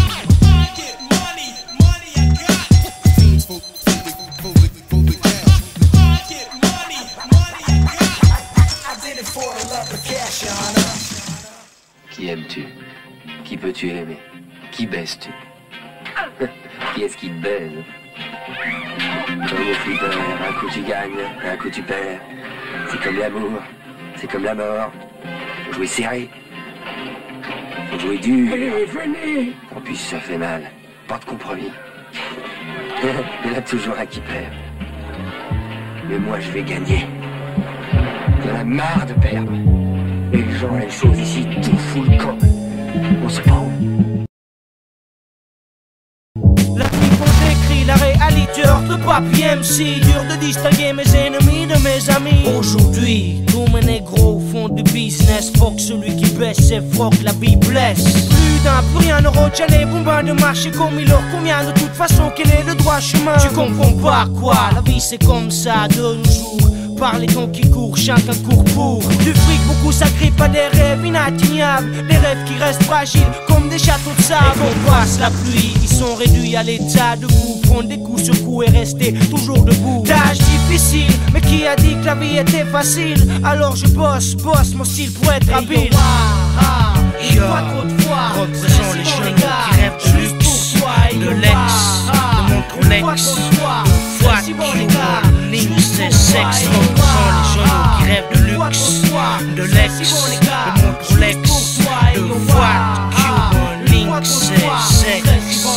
Qui peux-tu aimer? Qui baises-tu? Qui est-ce qui te baise? Comme au flipper, un coup tu gagnes, un coup tu perds. C'est comme l'amour, c'est comme la mort. Faut jouer serré, faut jouer dur. Venez. En plus ça fait mal, pas de compromis. Il y en a toujours un qui perd. Mais moi je vais gagner. Il y en a marre de perdre. Les gens, les choses ici, tout fout le camp. On sait pas où. La vie qu'on décrit, la réalité de papier MC. Dur de distinguer mes ennemis de mes amis. Aujourd'hui, tous mes négros font du business. Fuck celui qui baisse ses frocs, la vie blesse. Plus d'un, plus rien ne retient les bombins de marché comme il leur convient. De toute façon, quel est le droit chemin? Tu comprends pas quoi? La vie c'est comme ça de nos jours. Par les temps qui courent, chacun court pour du fric, beaucoup s'agrippent à des rêves inatteignables. Des rêves qui restent fragiles comme des châteaux de sable. Et qu'on passe la pluie, ils sont réduits à l'état de fou. Prendre des coups sur coups et rester toujours debout. Tâche difficile, mais qui a dit que la vie était facile? Alors je bosse mon style pour être habile. Pas trop de fois, représente les jeunes qui rêvent de luxe, de l'ex, de mon Rolex, de fois, Link, c'est sexe. Représente les jeunes qui rêvent de luxe, de l'ex, de mon Rolex, de fois, Link, c'est sexe.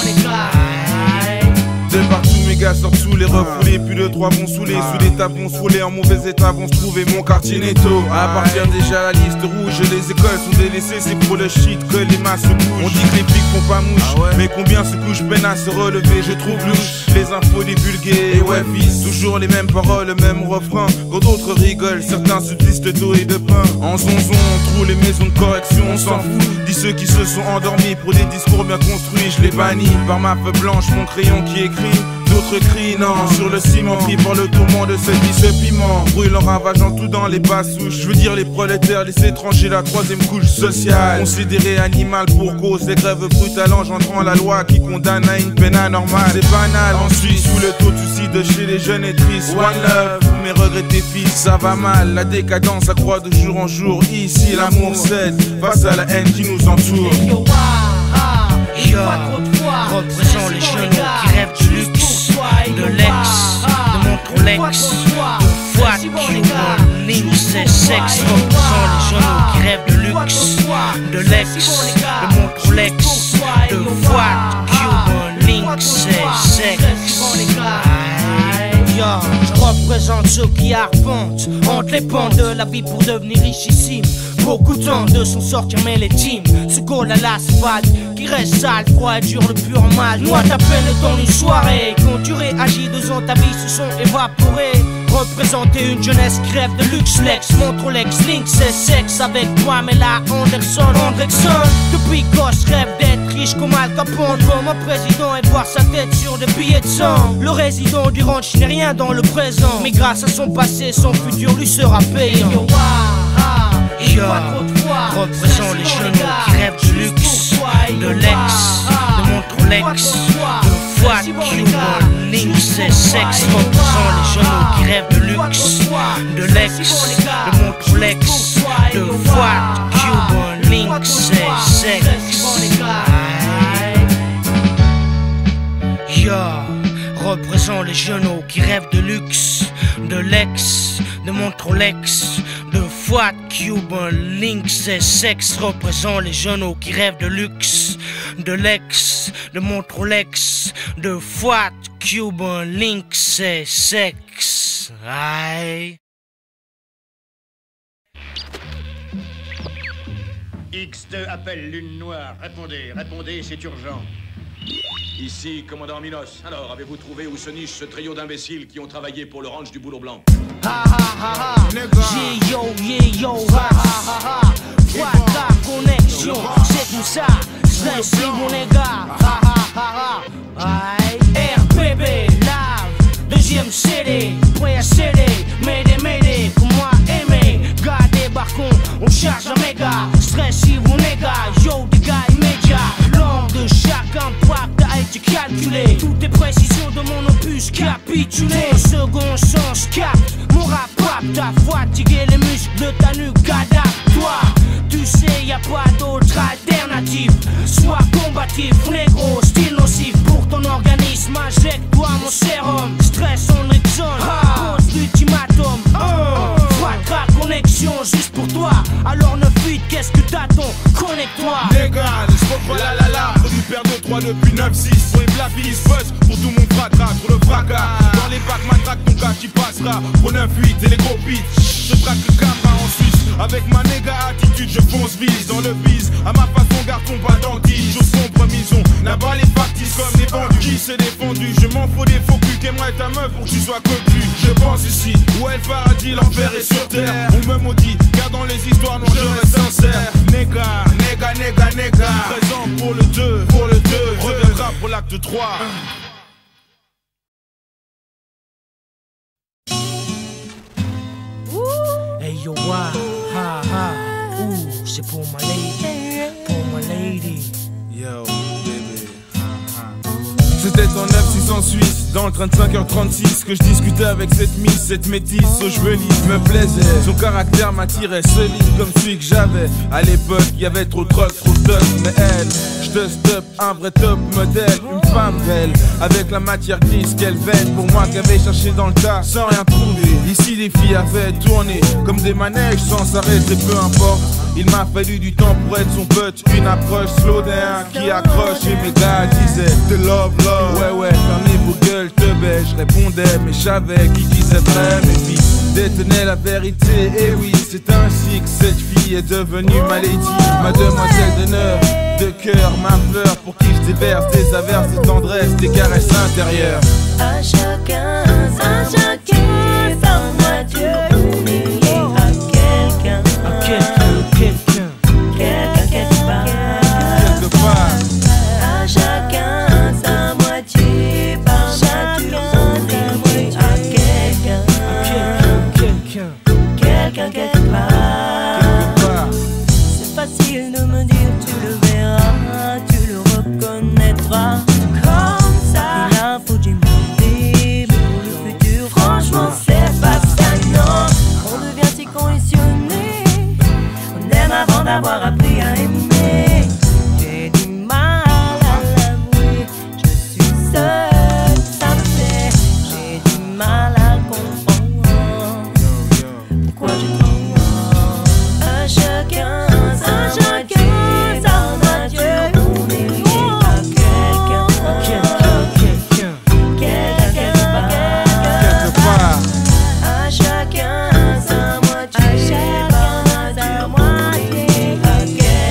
De partout mes gars sortent sous les refoulés. Plus de 3 vont saouler, sous les tables vont se rouler. En mauvais état vont se trouver mon quartier netto. Appartient déjà à la liste rouge. Les écoles sont délaissées, c'est pour le shit que les masses se bougent. On dit que les flics font pas mouche, mais combien se couchent, peine à se relever. Je trouve louche les infos divulguées. Et ouais fils, toujours les mêmes paroles, le même refrain. Quand d'autres rigolent, certains se disent de dos et de pain. En zonzon, on trouve les maisons de correction, on s'en fout. Dis ceux qui se sont endormis pour des discours bien construits. Je les bannis par ma feuille blanche, mon crayon qui écrit. D'autres crient non sur le ciment, pris par le tourment de cette vie, ce piment brûle en ravageant tout dans les bas souches. Je veux dire les prolétaires, les étrangers, la troisième couche sociale. Considéré animal pour cause des grèves brutales engendrant la loi qui condamne à une peine anormale. C'est banal en Suisse où le taux de suicide chez les jeunes est triste. One love pour mes regrettés fils, ça va mal. La décadence accroît de jour en jour. Ici l'amour cède face à la haine qui nous entoure. Représente les jeunes qui rêvent de luxe, de l'ex, de mon Rolex, de fois, Link, c'est sexe. Représente les jeunes qui rêvent de luxe, de l'ex, de mon Rolex, de fois, Link, c'est sexe. Je représente ceux qui arpentent entre les pans de la vie pour devenir richissime. Beaucoup tentent de s'en sortir mais les teams se collent à l'asphalte qui reste sale, froid et dur le pur mal. Noie ta peine le temps d'une soirée. Quand tu réagis, 2 ans ta vie se sont évaporés. Représenter une jeunesse qui rêve de luxe, Lex, mon Rolex, Link, c'est sexe avec toi, mais là Andrekson. Depuis gosse rêve d'être riche comme Al Capone, comme un président et voir sa tête sur des billets de sang. Le résident du ranch n'est rien dans le présent, mais grâce à son passé, son futur lui sera payant. Représente les jeunes qui rêvent de luxe, de l'ex, de mon Rolex, de fois, Link, c'est sexe. Représente les jeunes qui rêvent de luxe, de l'ex, de mon Rolex, de fois, Link, c'est sexe. Représente les jeunes qui rêvent de luxe, de l'ex, de mon Rolex, de fois, Cuban Link, c'est sexe. Représente les jeunes qui rêvent de luxe, de l'ex, de mon Rolex, de fois, Cuban Link, c'est sexe. Aïe. X2 appelle Lune Noire. Répondez, c'est urgent. Ici, commandant Minos. Alors, avez-vous trouvé où se niche ce trio d'imbéciles qui ont travaillé pour le ranch du Boulot Blanc? Yo, vois ta connexion, c'est tout ça, c'est si mon Nega. RBB, lave, deuxième CD, prêt à céder, m'aider, pour moi aimer. Gardez barcon, on charge un méga, stress si mon Nega, yo, des gars immédiats. L'angle de chaque impact a été calculé, toutes les précisions de mon opus capitulé. Second sens capte, mon rap t'as fatigué les muscles de ta nuque, adapte-toi. Tu sais y'a pas d'autre alternative, Sois combatif, négro, style nocif pour ton organisme. Injecte-toi mon sérum, stress Andrekson, pose l'ultimatum. Fatra connexion juste pour toi. Alors 9-8, qu'est-ce que t'attends? Connecte-toi. Nega, je reprends la produit père de 3 depuis 9-6. Pour les blafis, buzz pour tout mon fratra, pour le fracas. Dans les bacs, matraque, ton gars qui passera. Pour 9-8 et les gros beats. Je traque le Cameroun en Suisse. Avec ma Nega attitude, je fonce vise dans le bise. À ma façon, garçon, pas d'anguille. Je sombre maison, là-bas les factices comme des vendus. Qui s'est défendu? Je m'en fous des faux culs. Qu'aimerait ta meuf pour que tu sois cocu? Je pense ici, où est le paradis, l'enfer est sur terre. On me maudit, car dans les histoires, non, je reste sincère. Nega, Nega, Nega, Nega. Présent pour le 2, reviendra pour l'acte 3. Hey yo, wah, ha ha, ouh, c'est pour ma lady, Yo, baby, C'était en 9-6 en Suisse, dans le train de 5h36 que je discutais avec cette métisse aux cheveux lisses, me plaisait. Son caractère m'attirait, solide comme celui que j'avais. À l'époque, y avait trop de trucs, trop de tocs, mais elle, je te stop, un vrai top modèle, une femme belle, avec la matière grise qu'elle veine. Pour moi qui avait cherché dans le tas, sans rien trouver. Ici les filles avaient tourné comme des manèges sans s'arrêter, peu importe. Il m'a fallu du temps pour être son pote, une approche slow down qui accroche. Et mes gars disaient de love, ouais, fermez vos gueules, te baie. Je répondais mais je savais qui disait vrai. Mes filles détenaient la vérité, et oui, c'est ainsi que cette fille est devenue ma lady, ma demoiselle d'honneur, de cœur, ma fleur, pour qui je déverse des averses de tendresse, des caresses intérieures. À chacun sa moitié, oublié à quelqu'un, quelque part. À chacun sa moitié, par nature, oublié à quelqu'un quelque part. C'est facile de me dire, tu le verras, tu le reconnaîtras. Comme ça, il a faut demander pour le futur. Franchement, c'est pas ça, non. On devient si conditionné. On aime avant d'avoir appris à aimer. J'ai du mal à l'avouer. Je suis seule, ça me fait. J'ai du mal à le comprendre. Pourquoi je te rends à chacun sa moitié, sa nature, on est lié à quelqu'un quelque part. À chacun sa moitié, par nature, on est lié à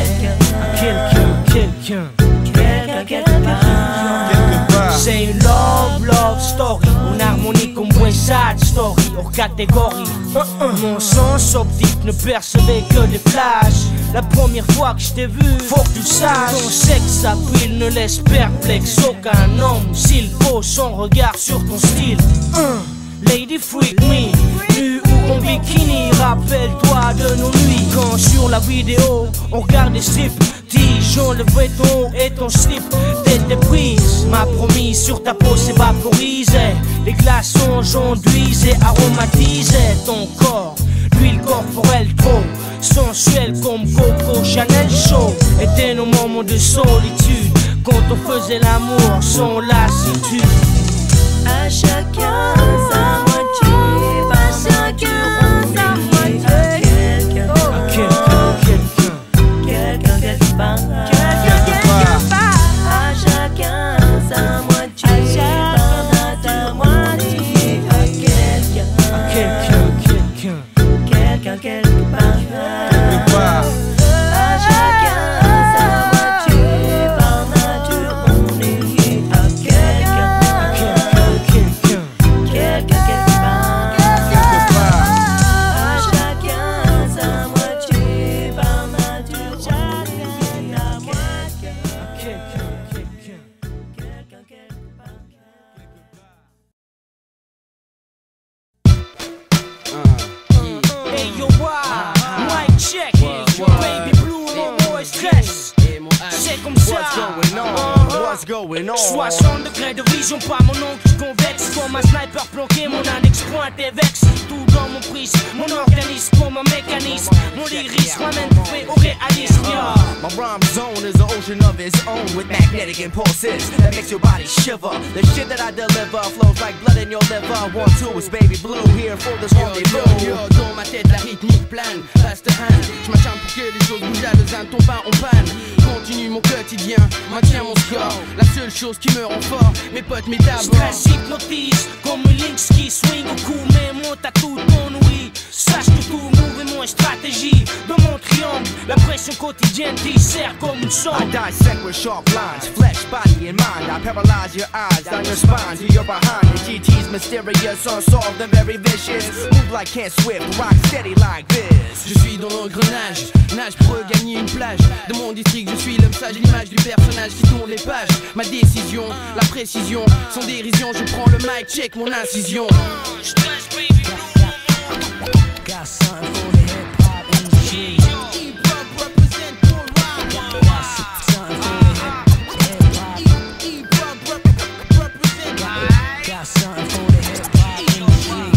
quelqu'un quelque part. C'est une love story, une harmonie comme West Side Story, hors catégorie. Mon sens optique ne percevait que des flashs. La première fois que je t'ai vu, faut que tu saches, ton sexe à pile ne laisse perplexe aucun homme s'il pose son regard sur ton style. Lady freak me, nu ou en bikini, rappelle-toi de nos nuits. Quand sur la vidéo, on regarde des strips, j'enlevais ton haut et ton slip. T'étais prise, m'a promis sur ta peau s'évaporisait. Les glaçons j'enduisais, aromatisaient ton corps. L'huile corporelle trop sensuelle comme Coco Chanel chaud. Étaient nos moments de solitude quand on faisait l'amour sans lassitude. À chacun sa moitié, pas chacun sa moitié. Quelqu'un quelque part. À chacun sa moitié, par ta moitié. Quelqu'un quelque part. À chacun sa moitié, par nature, on est lié à quelqu'un quelque part. À chacun sa moitié, par nature, on est lié à quelqu'un quelque part. Hey yo, wow, mic check, baby blue, mon mot est stress. C'est comme ça. what's going on. 60 degrés de vision, pas mon oncle convexe. Comme un sniper planqué, mon index pointe et vexe. Tout dans mon prisme, mon organisme comme un mécanisme. Mon lyrisme m'amène trouvé au réalisme. My rhyme zone is an ocean of its own with magnetic impulses that makes your body shiver. The shit that I deliver flows like blood in your liver. 1, 2 is baby blue here for this rendezvous. Dans ma tête la rythmique plane, reste hand. Je m'acharne pour que les choses bougent à Lausanne, ton pain en panne. Continue mon quotidien, maintiens mon score. La seule chose qui me rend fort, mes potes, mes tables. Stress hypnotise, comme une lynx qui swing au cou, mais monte à toute mon ouïe. Sache que tout mouvement est stratégie. Dans mon triangle, la pression quotidienne dissert comme une sonde. I dissect with sharp lines, flesh, body and mind. I paralyze your eyes, down your spine to your behind. The GT's mysterious, unsolved and very vicious. Move like Ken Swift, rock steady like this. Je suis dans l'engrenage, nage pour regagner une plage. De mon district, je suis l'homme sage, l'image du personnage qui tourne les pages. Ma décision, la précision, sans dérision, je prends le mic, check mon incision. Got something for the hip-hop industry. Hip-hop represent pour rap. Got something for the hip-hop. Hip-hop represent. Got something for the hip-hop industry.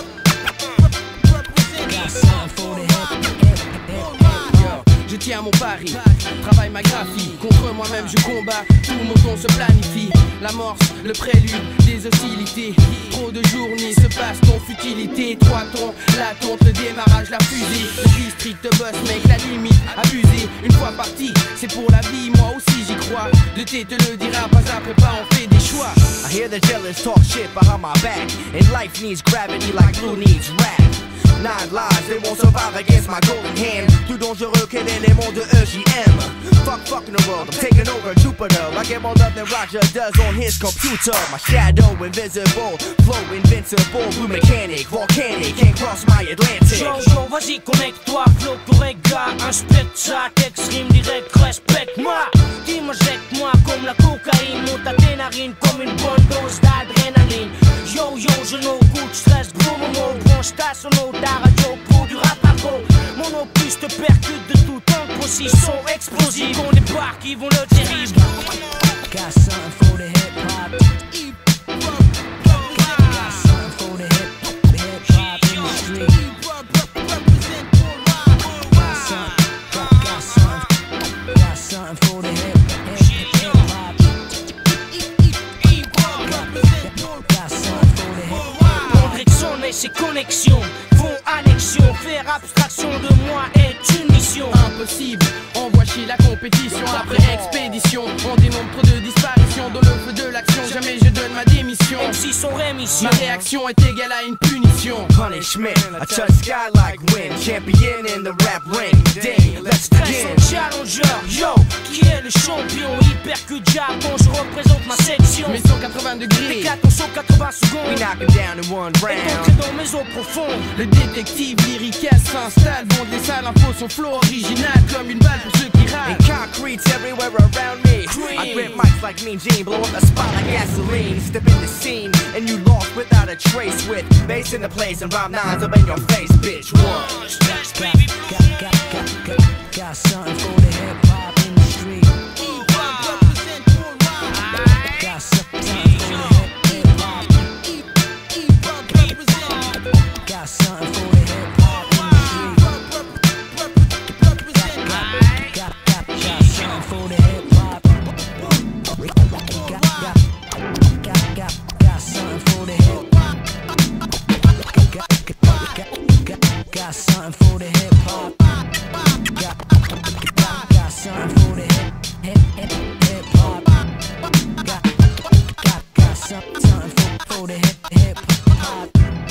Got something for the hip-hop. Je tiens mon pari, travaille ma graphie. Contre moi-même je combats, tout mon ton se planifie. L'amorce, le prélude des hostilités. Trop de journées se passent en futilité. 3 tons, la tonte, le démarrage, la fusée. Le district boss, mec, la limite abusée. Une fois parti, c'est pour la vie, moi aussi j'y crois. Le thé te le dira, pas après pas, on fait des choix. I hear the jealous talk shit behind my back. And life needs gravity like blue needs rap. 9 lives, they won't survive against my golden hand. Plus dangereux que l'élément de EJM. Fucking the world, I'm taking over Jupiter. I get more love than Roger does on his computer. My shadow invisible, flow invincible. Blue mechanic, volcanic, can't cross my Atlantic. Yo, vas-y, connecte-toi, flow correct, gars. Inspecte ça, texte, rime direct, respecte-moi. Dis-moi, jette-moi comme la cocaïne. Monte à tes narines comme une bonne dose d'adrénaline. Yo, je n'ai aucun stress, gros momo. Branche ta sono, ta radio, pro du rap à gros. Mon opus te percute de tout temps, aussi son explosif. On débarque, ils vont le terrible. Got something for the hip-hop. Got something for the hip-hop industry. Got something for the hip-hop. Andrekson et ses connexions font annexion. Faire abstraction de moi est une mission impossible. Envoie chier la compétition après expédition. On dénombre trop de disparitions dans le feu de l'action. Jamais je donne ma démission. MC son rémission. Ma réaction est égale à une punition. Punishment, I touch sky like wind. Champion in the rap ring. Day, let's begin. Challenger, yo, qui est le champion? Hypercute jab quand je représente ma section. Mes 180 degrés, les 480 secondes. We knock him down in one round. Et entré dans mes eaux profondes. Le détective lyricaire s'installe. Vont des salles infos, son flow original comme une balle pour ceux qui râlent. And concrete's everywhere around me. I grip mics like Mean Gene, blow up the spot like gasoline. Step in the scene and you lost without a trace. With bass in the place and rhyme nines up in your face, bitch. One. Got something for the hip-hop industry. Got something for the hip-hop. Got something for the hip-hop industry. Got something for the hip-hop. Got something for the hip-hop. Got something for the hip-hop. Got something for the hip-hop. Got something for the hip-hop.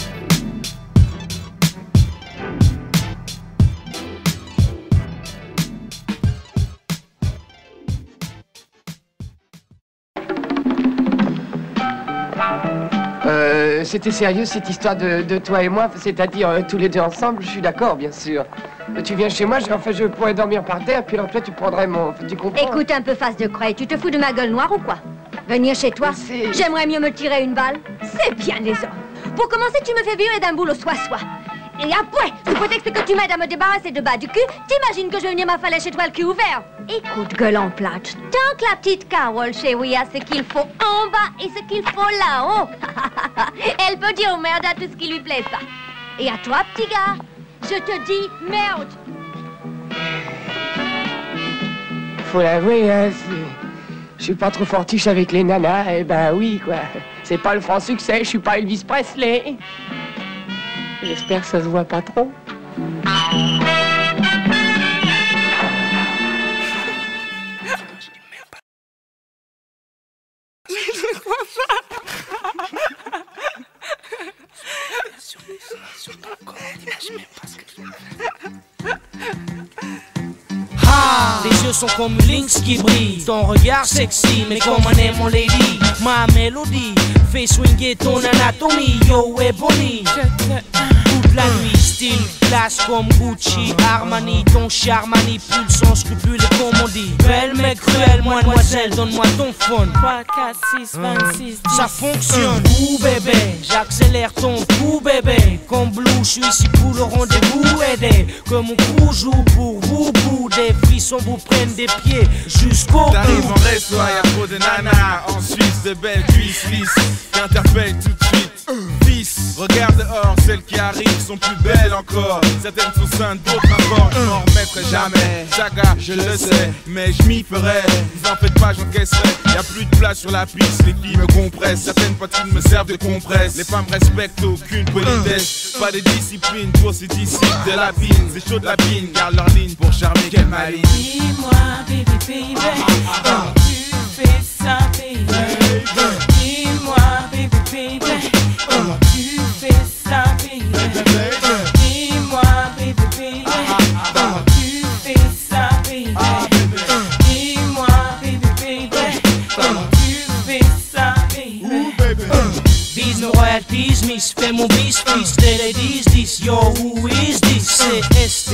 C'était sérieux cette histoire de toi et moi, c'est-à-dire tous les deux ensemble, je suis d'accord bien sûr. Tu viens chez moi, je pourrais dormir par terre, puis alors toi tu prendrais mon... Tu comprends? Écoute un peu face de craie, tu te fous de ma gueule noire ou quoi? Venir chez toi, j'aimerais mieux me tirer une balle. C'est bien les hommes. Pour commencer, tu me fais virer d'un boulot soie-soie. Et après, sous prétexte que tu m'aides à me débarrasser de bas du cul, t'imagines que je vais venir m'affaler chez toi le cul ouvert? Écoute, gueule en plate, tant que la petite Carole chérie a ce qu'il faut en bas et ce qu'il faut là-haut, elle peut dire merde à tout ce qui lui plaît pas. Et à toi, petit gars, je te dis merde. Faut l'avouer, hein, je suis pas trop fortiche avec les nanas, eh ben oui, quoi. C'est pas le franc succès, je suis pas Elvis Presley. J'espère que ça se voit pas trop. Tes yeux sont comme une lynx qui brille, ton regard sexy, mais comme un aimant lady. Ma mélodie fait swinguer ton anatomie, yo et Bonnie. Toute la nuit, style, classe comme Gucci, Armani, ton charme manipule sans scrupule et comme on dit. Belle mais cruelle, mademoiselle, donne-moi ton phone. 3, 4, 6, 26, 10. Ça fonctionne, ouh bébé, j'accélère ton pouls bébé. Comme Blue, je suis ici pour le rendez-vous aider. Que mon crew joue pour vous, bout des frissons vous prennent des pieds jusqu'au bout. T'arrives en resto, y'a trop de nanas en Suisse, de belles cuisses lisses qui interpellent tout de suite. Fils, regarde dehors, celles qui arrivent sont plus belles encore. Certaines sont saintes, d'autres encore, je m'en remettrai jamais. Saga, je le sais, mais je m'y ferai. Vous en faites pas, j'encaisserai. Y'a plus de place sur la piste, les filles me compressent. Certaines poitrines me servent de compresse. Les femmes respectent aucune politesse. Pas de discipline pour ces disciples de la pine. C'est chaud de la pine, garde leur ligne pour charmer, quelle maligne. Dis-moi, baby, baby, comment tu fais ça, baby? Dis-moi, baby, baby, comment tu fais ça, baby? Dis-moi, baby, baby, comment tu fais ça, baby? Dis-moi, baby, baby, comment tu fais ça, baby? These no royalties, miss, fais mon bis, fils, les ladies, this, yo, who is this? C'est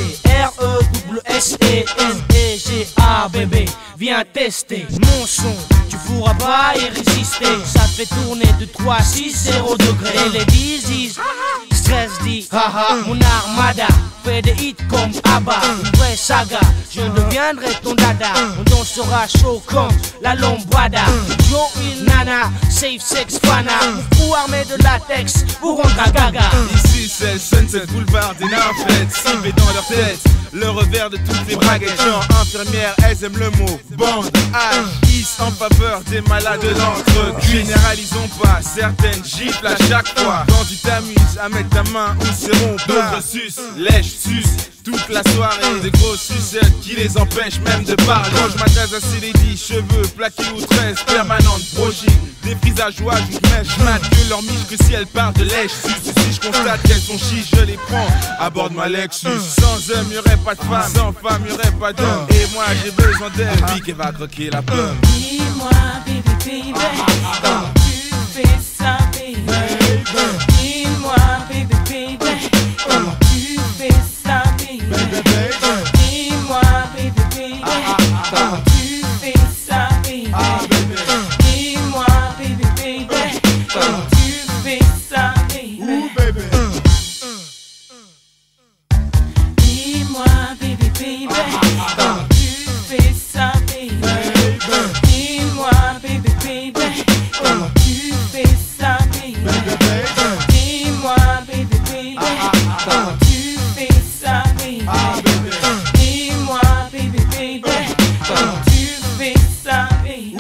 S-T-R-E-S-S-E-N-E-G-A, bébé, viens tester mon son, tu pourras pas y résister. Ça te fait tourner de 3 à 6, 0 degrés. Et les diseases, stress dit, haha, mon armada fait des hits comme Abba, une vraie saga. Je deviendrai ton dada, on dansera chaud comme la lombada. Yo, il nana, safe sex fana, ou armé de latex pour rendre à gaga. Ici c'est le Sunset Boulevard des nymphètes, ciblés dans leur tête, le revers de toutes les braguettes. Genre infirmières, elles aiment le mot bande, H, is en faveur des malades d'entre. Généralisons pas, certaines giflent à chaque fois. Quand tu t'amuses à mettre ta main où c'est rond, d'autres sucent, lèche, suce toute la soirée. Des grosses sucettes qui les empêchent même de parler. Quand je m'attache à ces ladies, cheveux plaqués ou 13 permanentes, brochis, des prises à joie, je mate que leur miche que si elles parlent de lèche. Si je constate qu'elles sont chiches, je les prends à bord de ma Lexus. Sans hommes, y'aurait pas de femme, sans femme, y'aurait pas d'homme. Et moi j'ai besoin d'elle, puis qu'elle va croquer la pomme. Dis-moi, baby, baby, comment tu fais ça, baby? Dis-moi, baby, baby, comment tu fais ça, baby? Dis-moi, baby, baby, comment tu fais ça, baby? Dis-moi, baby, baby, comment tu fais ça, baby? Dis-moi, baby, baby, comment tu fais ça, baby? Dis-moi, baby, baby, comment tu fais ça, baby? Dis-moi, baby, baby, comment tu fais ça, baby? Dis-moi, baby, baby, comment tu fais ça, baby?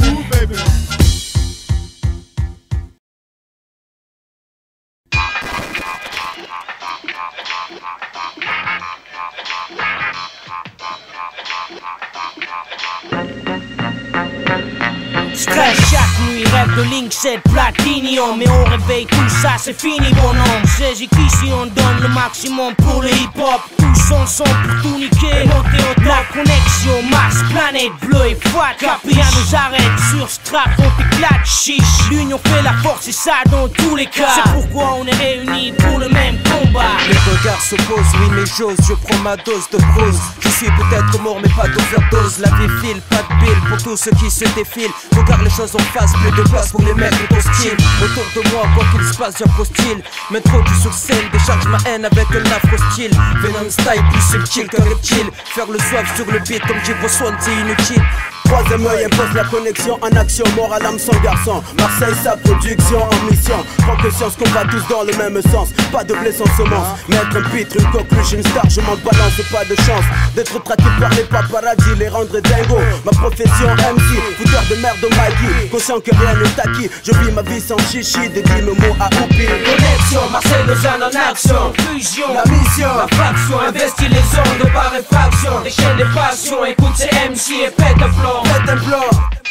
Stress chaque nuit, rêve de Link, c'est Platinum. Mais au réveil, tout ça c'est fini, bonhomme. C'est qu'ici on donne le maximum pour le hip-hop. Tous ensemble pour tout niquer, monter au top. La connexion, Mars, Planète Bleue et Fat. Rien nous arrête sur Strap, on t'éclate, chiche. L'union fait la force et ça dans tous les cas. C'est pourquoi on est réunis pour le même combat. combat. Les regards s'opposent, oui mais j'ose, je prends ma dose de prose. Je suis peut-être mort mais pas d'overdose. La vie file, pas de bile pour tous ceux qui se défilent. Regarde les choses en face, plus de place pour les mecs de ton style. Autour de moi, quoi qu'il se passe, j'apostille. M'introduis sur scène, décharge ma haine avec un afro style. Venom style, plus subtil qu'un reptile. Faire le soif sur le beat comme Yvan, c'est inutile. Troisième œil impose la connexion en action, mort à l'âme sans garçon. Marseille, sa production en mission. Prends conscience qu'on va tous dans le même sens. Pas de blé sans semence. Mettre un pitre, une conclusion star, je m'en balance, pas de chance d'être traqué par les paparazzis, les rendre dingo. Ma profession MC, fouteur de merde au Maggie. Conscient que rien n'est acquis, je vis ma vie sans chichi. Dédie mes mots à Oupi. Connexion, Marseille, Lausanne en action. Fusion, la mission, la faction. Investis les ondes par réfraction. Déchaîne les passions, écoute ces MC et pète un plomb. Faites un plan.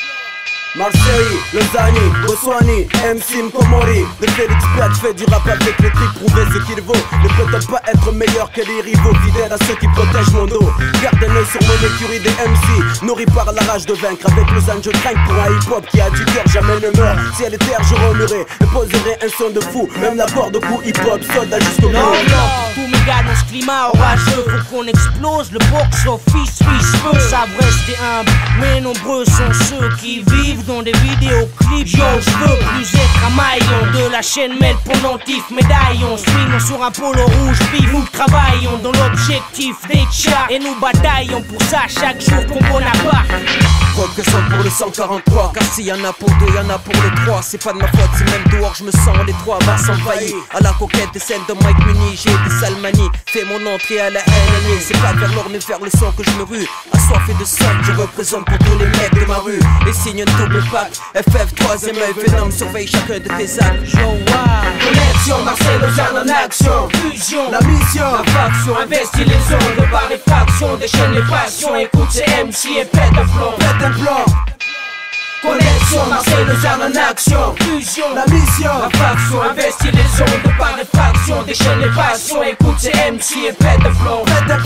Marseille, Lausanne, Botswani, MC Mkomori. Le Félix Piat fait du rap avec les trucs, prouver ce qu'il vaut. Ne peut-on pas être meilleur que les rivaux, fidèles à ceux qui protègent mon dos. Garde un œil sur mon écurie des MC, nourri par la rage de vaincre. Avec Lausanne je crains pour un hip-hop qui a du cœur, jamais ne meurt. Si elle est terre je remuerai et poserai un son de fou. Même la corde de coup hip-hop, soldat jusqu'au bout. Non, tous mes gars dans ce climat orageux, faut qu'on explose. Le box office, feu, savent rester humble. Mais nombreux sont ceux qui vivent dans des vidéoclips. Yo, je veux plus être un maillon de la chaîne, mais le pendentif médaillon. Swingons sur un polo rouge, puis nous travaillons dans l'objectif des chats. Et nous bataillons pour ça chaque jour qu'on Bonaparte. Que sont pour le 143, car s'il y en a pour deux, y en a pour les trois. C'est pas de ma faute, c'est même dehors, je me sens les trois bars s'envahir. À la conquête des scènes de Mike Muni, j'ai des salmanies. Fais mon entrée à la haine, c'est pas vers l'or mais vers le sang que je me rue. Assoiffé de sang, je représente pour tous les mecs de ma rue. Et signe un double pact, FF, troisième œil, Venom, surveille chacun de tes actes. Connexion, Marseille, Lausanne en action. Fusion, la mission, la faction. Investis les ondes par réfraction. Déchaîne les passions, écoute ces MC et pète un plomb. Plan. Connexion, Marseille, Lausanne en action. Fusion, la mission, la faction. Investis les ondes par réfraction. Déchaîne les passions, écoute ces MC et pète un plomb.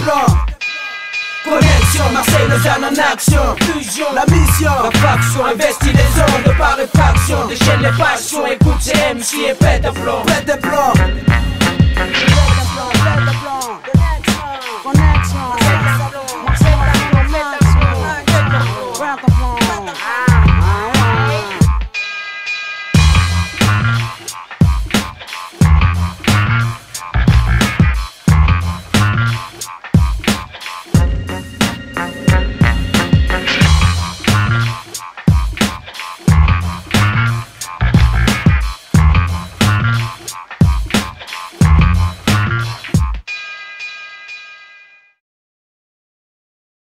Connexion, Marseille, Lausanne en action. Fusion, la mission, la faction. Investis les ondes par réfraction. Déchaîne les passions, écoute ces MC et pète un plomb.